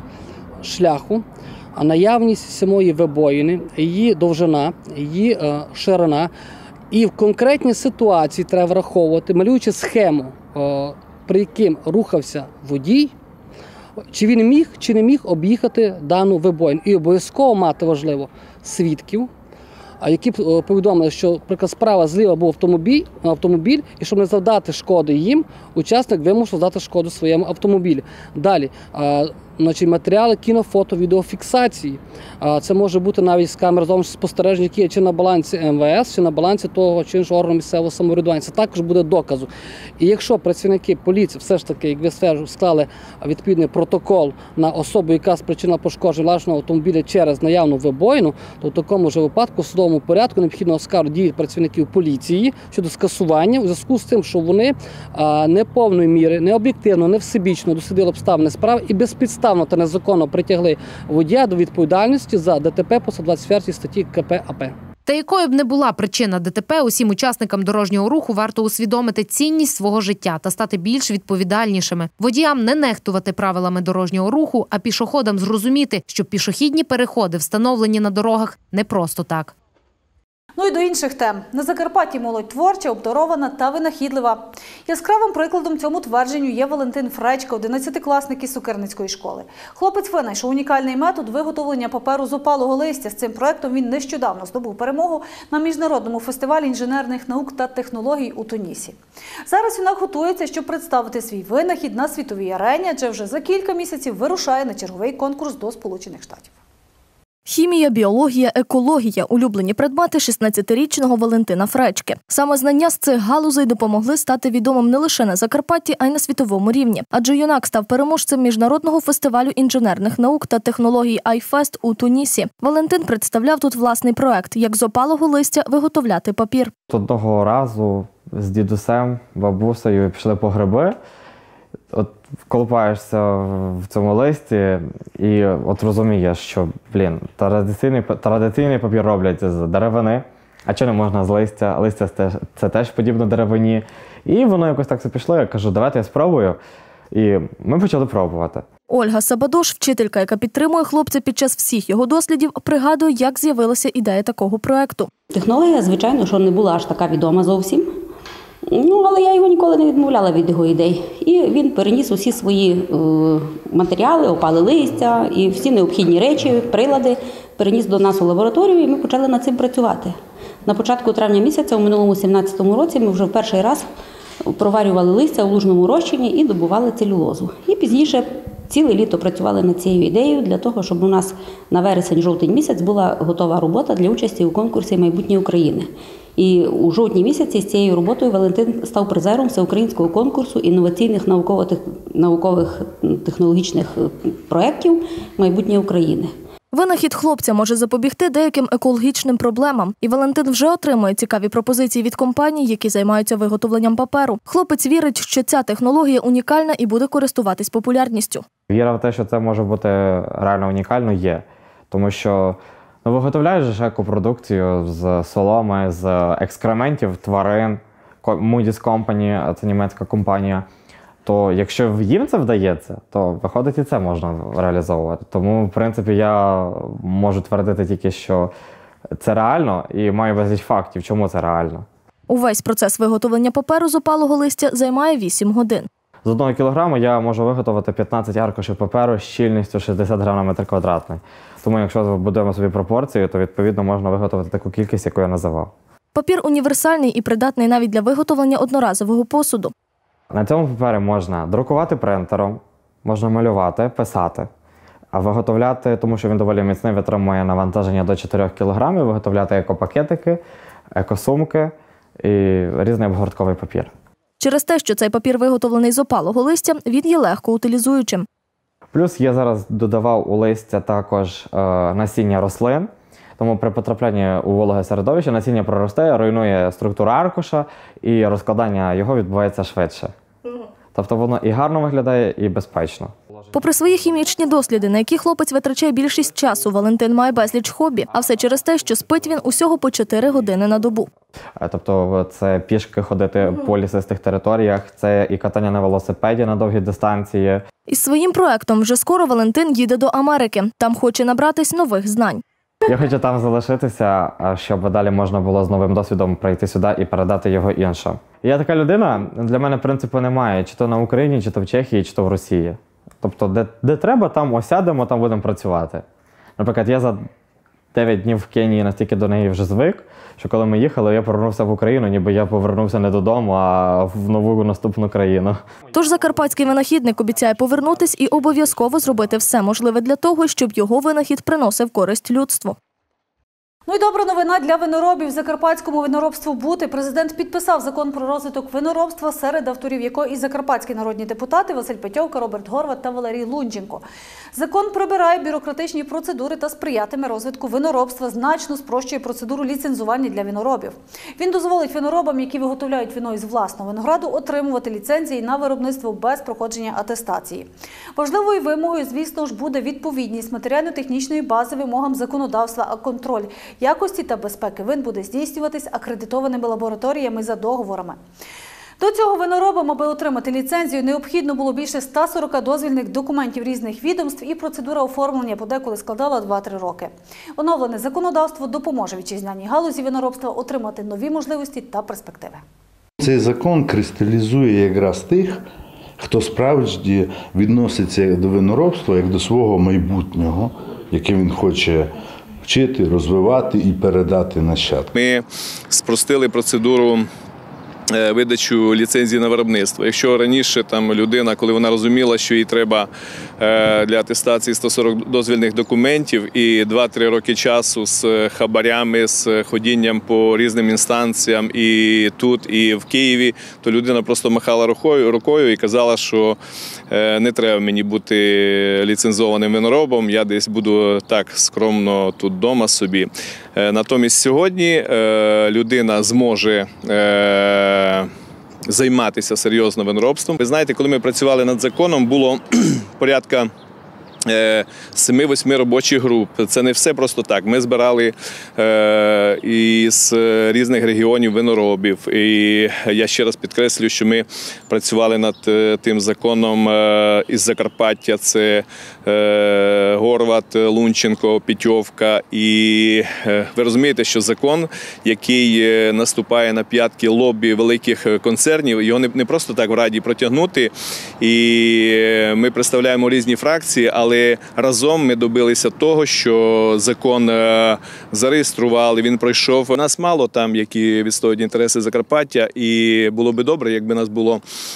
шляху, наявність самої вибоїни, її довжина, її ширина. І в конкретній ситуації треба враховувати, малюючи схему, при яким рухався водій, чи він міг, чи не міг об'їхати дану вибоїну. І обов'язково мати, свідків, які повідомили, що, наприклад, справа зліва був автомобіль, і щоб не завдати шкоди їм, учасник вимушав завдати шкоду своєму автомобілю. Далі, матеріали кіно, фото, відеофіксації. Це може бути навіть з камер зовнішнього спостереження, які є чи на балансі МВС, чи на балансі того чи іншого органу місцевого самоврядування. Це також буде доказу. І якщо працівники поліції все ж таки, як ви стверджуєте, склали відповідний протокол на особу, яка спричинила пошкодження власного автомобіля через наявну вибоїну, то в такому ж випадку в судовому порядку необхідно оскаржити дії працівників поліції щодо скасування у зв'язку з тим, що вони не повної міри, не об'єктивно, не всебічно дослідили обставини справи і безпідставно безпідставно та незаконно притягли водія до відповідальності за ДТП по 124 статті КП АП. Та якою б не була причина ДТП, усім учасникам дорожнього руху варто усвідомити цінність свого життя та стати більш відповідальнішими. Водіям не нехтувати правилами дорожнього руху, а пішоходам зрозуміти, що пішохідні переходи, встановлені на дорогах, не просто так. Ну і до інших тем. На Закарпатті молодь творча, обдарована та винахідлива. Яскравим прикладом цьому твердженню є Валентин Фречка, 11-класник із Сокирницької школи. Хлопець винайшов унікальний метод виготовлення паперу з опалого листя. З цим проєктом він нещодавно здобув перемогу на міжнародному фестивалі інженерних наук та технологій у Тунісі. Зараз юнак готується, щоб представити свій винахід на світовій арені, адже вже за кілька місяців вирушає на черговий конкурс до Сполучених Штатів. Хімія, біологія, екологія – улюблені предмети 16-річного Валентина Фречки. Саме знання з цих галузей допомогли стати відомим не лише на Закарпатті, а й на світовому рівні. Адже юнак став переможцем міжнародного фестивалю інженерних наук та технологій iFest у Тунісі. Валентин представляв тут власний проект – як з опалого листя виготовляти папір. Одного разу з дідусем, бабусею пішли по гриби. От колупаєшся в цьому листі і от розумієш, що, традиційний папір роблять з деревини, а чи не можна з листя? Листя це теж подібно деревині. І воно якось так пішло, я кажу, давайте я спробую. І ми почали пробувати. Ольга Сабадош, вчителька, яка підтримує хлопця під час всіх його дослідів, пригадує, як з'явилася ідея такого проекту. Технологія, звичайно, що не була аж така відома зовсім. Але я його ніколи не відмовляла від його ідей. І він переніс усі свої матеріали, опали листя і всі необхідні речі, прилади, переніс до нас у лабораторію, і ми почали над цим працювати. На початку травня місяця, у минулому 17-му році, ми вже в перший раз проварювали листя у лужному розчині і добували целюлозу. І пізніше ціле літо працювали над цією ідеєю для того, щоб у нас на вересень-жовтень місяць була готова робота для участі у конкурсі «Майбутнє України». І у жовтні місяці з цією роботою Валентин став призером всеукраїнського конкурсу інноваційних наукових технологічних проєктів «Майбутнє України». Винахід хлопця може запобігти деяким екологічним проблемам. І Валентин вже отримує цікаві пропозиції від компаній, які займаються виготовленням паперу. Хлопець вірить, що ця технологія унікальна і буде користуватись популярністю. Віра в те, що це може бути реально унікально, є. Тому що виготовляєш же екопродукцію з соломи, з екскрементів тварин. Moody's Company, це німецька компанія. То якщо їм це вдається, то виходить і це можна реалізовувати. Тому, в принципі, я можу твердити тільки, що це реально і маю безліч фактів, чому це реально. Увесь процес виготовлення паперу з опалого листя займає 8 годин. З 1 кілограму я можу виготовити 15 аркушів паперу з щільністю 60 грам на метр квадратний. Тому якщо будуємо собі пропорції, то відповідно можна виготовити таку кількість, яку я називав. Папір універсальний і придатний навіть для виготовлення одноразового посуду. На цьому папері можна друкувати принтером, можна малювати, писати, а виготовляти, тому що він доволі міцний, витримує навантаження до 4 кг, виготовляти екопакетики, екосумки і різний обгортковий папір. Через те, що цей папір виготовлений з опалого листя, він є легко утилізуючим. Плюс я зараз додавав у листя також насіння рослин, тому при потраплянні у вологе середовище насіння проросте, руйнує структуру аркуша і розкладання його відбувається швидше. Тобто воно і гарно виглядає, і безпечно. Попри свої хімічні досліди, на які хлопець витрачає більшість часу, Валентин має безліч хобі, а все через те, що спить він усього по 4 години на добу. Тобто це пішки ходити по лісистих територіях, це і катання на велосипеді на довгі дистанції. Із своїм проектом вже скоро Валентин їде до Америки. Там хоче набратись нових знань. Я хочу там залишитися, щоб далі можна було з новим досвідом прийти сюди і передати його іншим. Я така людина, для мене принципу немає, чи то на Україні, чи то в Чехії, чи то в Росії. Тобто, де треба, там осядемо, там будемо працювати. Наприклад, я за 9 днів в Кенії настільки до неї вже звик, що коли ми їхали, я повернувся в Україну, ніби я повернувся не додому, а в нову наступну країну. Тож закарпатський винахідник обіцяє повернутись і обов'язково зробити все можливе для того, щоб його винахід приносив користь людству. Ну і добра новина для виноробів. Закарпатському виноробству бути. Президент підписав закон про розвиток виноробства, серед авторів якого і закарпатські народні депутати Василь Петьовка, Роберт Горват та Валерій Лунченко. Закон прибирає бюрократичні процедури та сприятиме розвитку виноробства, значно спрощує процедуру ліцензування для виноробів. Він дозволить виноробам, які виготовляють вино із власного винограду, отримувати ліцензії на виробництво без проходження атестації. Важливою вимогою, звісно ж, буде відповідність матеріально-технічної бази вимогам законодавства, а контроль якості та безпеки вин буде здійснюватись акредитованими лабораторіями за договорами. До цього виноробам, аби отримати ліцензію, необхідно було більше 140 дозвільних документів різних відомств, і процедура оформлення подеколи складала 2-3 роки. Оновлене законодавство допоможе вітчизняній галузі виноробства отримати нові можливості та перспективи. Цей закон кристалізує якраз тих, хто справді відноситься до виноробства як до свого майбутнього, яке він хоче вчити, розвивати і передати нащадкам. Ми спростили процедуру видачу ліцензії на виробництво. Якщо раніше там людина, коли вона розуміла, що їй треба для атестації 140 дозвільних документів і 2-3 роки часу з хабарями, з ходінням по різним інстанціям і тут, і в Києві, то людина просто махала рукою і казала, що не треба мені бути ліцензованим виноробом, я десь буду так скромно тут вдома собі. Натомість сьогодні людина зможе займатися серйозно виноробством. Ви знаєте, коли ми працювали над законом, було порядка 7-8 робочих груп. Це не все просто так. Ми збирали із різних регіонів виноробів. І я ще раз підкреслюю, що ми працювали над тим законом із Закарпаття. Це Горват, Лунченко, Петьовка. І ви розумієте, що закон, який наступає на п'ятки лобі великих концернів, його не просто так в Раді протягнути. І ми представляємо різні фракції, але разом ми добилися того, що закон зареєстрували, він пройшов. У нас мало там, які відстоюють інтереси Закарпаття, і було би добре, якби нас було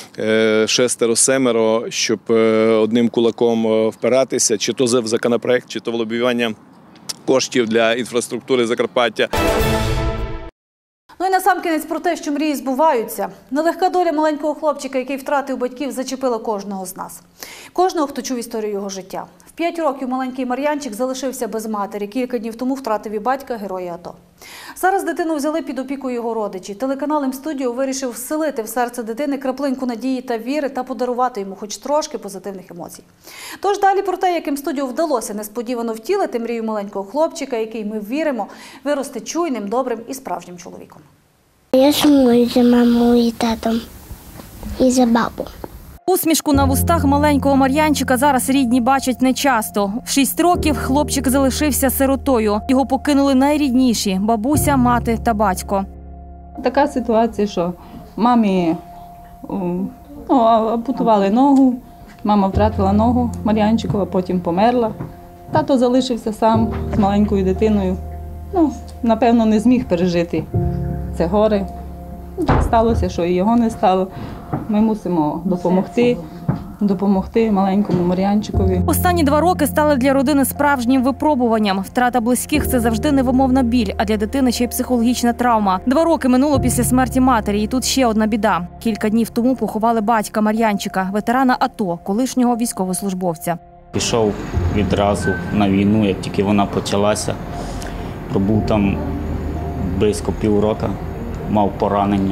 6-7, щоб одним кулаком впиратися, чи то в законопроект, чи то в лобіювання коштів для інфраструктури Закарпаття. Ну і насамкінець про те, що мрії збуваються. Нелегка доля маленького хлопчика, який втратив батьків, зачепила кожного з нас. Кожного, хто чув історію його життя. В 5 років маленький Мар'янчик залишився без матері. Кілька днів тому втратив і батька, героя АТО. Зараз дитину взяли під опіку його родичі. Телеканал М-студіо вирішив вселити в серце дитини краплинку надії та віри та подарувати йому хоч трошки позитивних емоцій. Тож далі про те, як М-студіо вдалося несподівано втілити мрію маленького хлопчика, який, ми віримо, виросте чуйним, добрим і справжнім чоловіком. Я сумую за мамою і татом, і за бабу. Усмішку на вустах маленького Мар'янчика зараз рідні бачать нечасто. В 6 років хлопчик залишився сиротою. Його покинули найрідніші – бабуся, мати та батько. Така ситуація, що мамі ампутували ногу, мама втратила ногу Мар'янчикова, потім померла. Тато залишився сам з маленькою дитиною. Напевно, не зміг пережити це горе. Так сталося, що і його не стало. Ми мусимо допомогти маленькому Мар'янчикові. Останні 2 роки стали для родини справжнім випробуванням. Втрата близьких – це завжди невимовна біль, а для дитини ще й психологічна травма. 2 роки минуло після смерті матері, і тут ще одна біда. Кілька днів тому поховали батька Мар'янчика, ветерана АТО, колишнього військовослужбовця. Пішов відразу на війну, як тільки вона почалася. Пробув там близько півроку, мав поранення.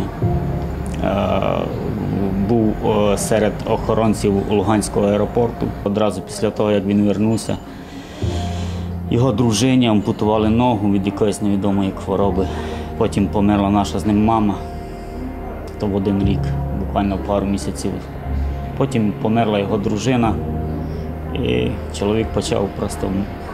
Був серед охоронців Луганського аеропорту. Одразу після того, як він повернувся, його дружині ампутували ногу від якоїсь невідомої хвороби. Потім померла наша з ним мама, то в 1 рік, буквально пару місяців. Потім померла його дружина, і чоловік почав просто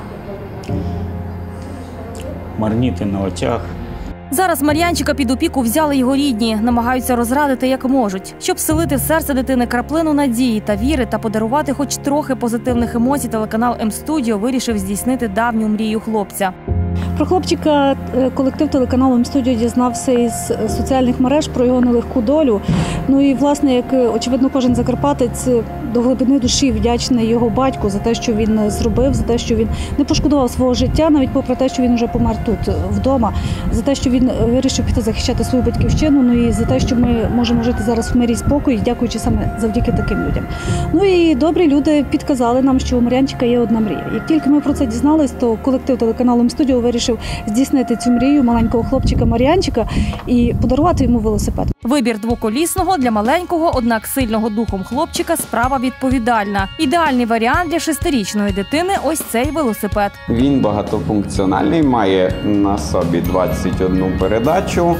марніти на очах. Зараз Мар'янчика під опіку взяли його рідні, намагаються розрадити як можуть, щоб вселити в серце дитини краплину надії та віри та подарувати хоч трохи позитивних емоцій. Телеканал М-студіо вирішив здійснити давню мрію хлопця. Про хлопчика колектив телеканалу М-студіо дізнався із соціальних мереж про його нелегку долю. Ну і, власне, як очевидно, кожен закарпатець до глибини душі вдячний його батьку за те, що він зробив, за те, що він не пошкодував свого життя, навіть попри те, що він вже помер тут, вдома, за те, що він вирішив піти захищати свою батьківщину, ну і за те, що ми можемо жити зараз в мирі і спокої, дякуючи саме завдяки таким людям. Ну і добрі люди підказали нам, що у Мар'янчика є одна мрія. Як тільки ми про це дізнались, то колектив телеканалу М-студіо вирішив здійснити цю мрію маленького хлопчика Мар'янчика і подарувати йому велосипед. Вибір двоколісного для маленького, однак сильного духом хлопчика – справа відповідальна. Ідеальний варіант для 6-річної дитини – ось цей велосипед. Він багатофункціональний, має на собі 21 передачу,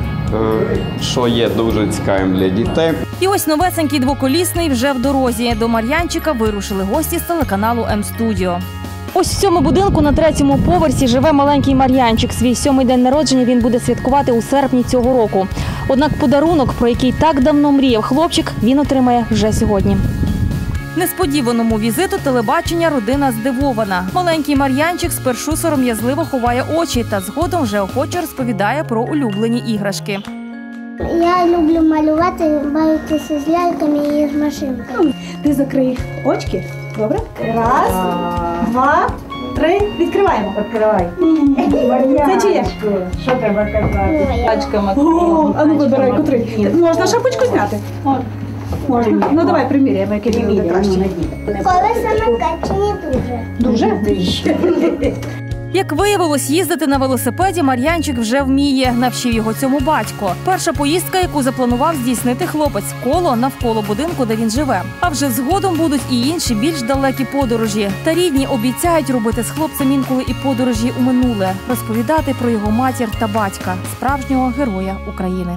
що є дуже цікавим для дітей. І ось новесенький двоколісний вже в дорозі. До Мар'янчика вирушили гості з телеканалу М-студіо. Ось в цьому будинку на 3-му поверсі живе маленький Мар'янчик. Свій 7-й день народження він буде святкувати у серпні цього року. Однак подарунок, про який так давно мріяв хлопчик, він отримає вже сьогодні. Несподіваному візиту телебачення родина здивована. Маленький Мар'янчик спершу сором'язливо ховає очі та згодом вже охоче розповідає про улюблені іграшки. Я люблю малювати, бавитися з ляльками і з машинками. Ти закрий очки, добре? Раз, два, три. Відкриваємо. Відкривай. Це чиє? Що треба казати? Тачка О, а ну вибирай, котрий. Можна шапочку зняти? Можна. Ну давай приміряємо, який буде краще. Колеса накачані дуже. Дуже? Як виявилось, їздити на велосипеді Мар'янчик вже вміє. Навчив його цьому батько. Перша поїздка, яку запланував здійснити хлопець – коло навколо будинку, де він живе. А вже згодом будуть і інші більш далекі подорожі. Та рідні обіцяють робити з хлопцем інколи і подорожі у минуле. Розповідати про його матір та батька – справжнього героя України.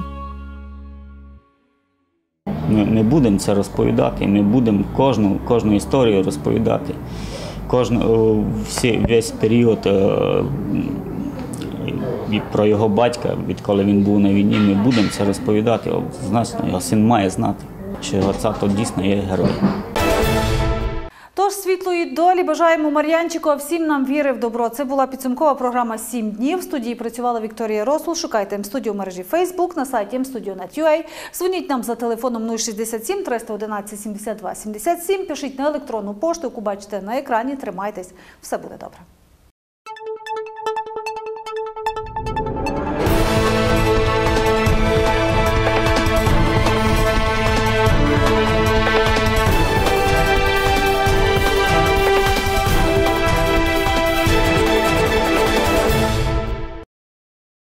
Ми не будемо це розповідати, ми будемо кожну історію розповідати. Весь період про його батька, відколи він був на війні, ми будемо це розповідати. Значно, його син має знати, що його тато дійсно є герой. Тож світлої долі бажаємо Мар'янчику, а всім нам віри в добро. Це була підсумкова програма «7 днів». В студії працювала Вікторія Росул. Шукайте М-студіо в мережі Facebook, на сайті mstudio.net.ua. Дзвоніть нам за телефоном 067 311 72 77. Пишіть на електронну пошту, яку бачите на екрані. Тримайтесь, все буде добре.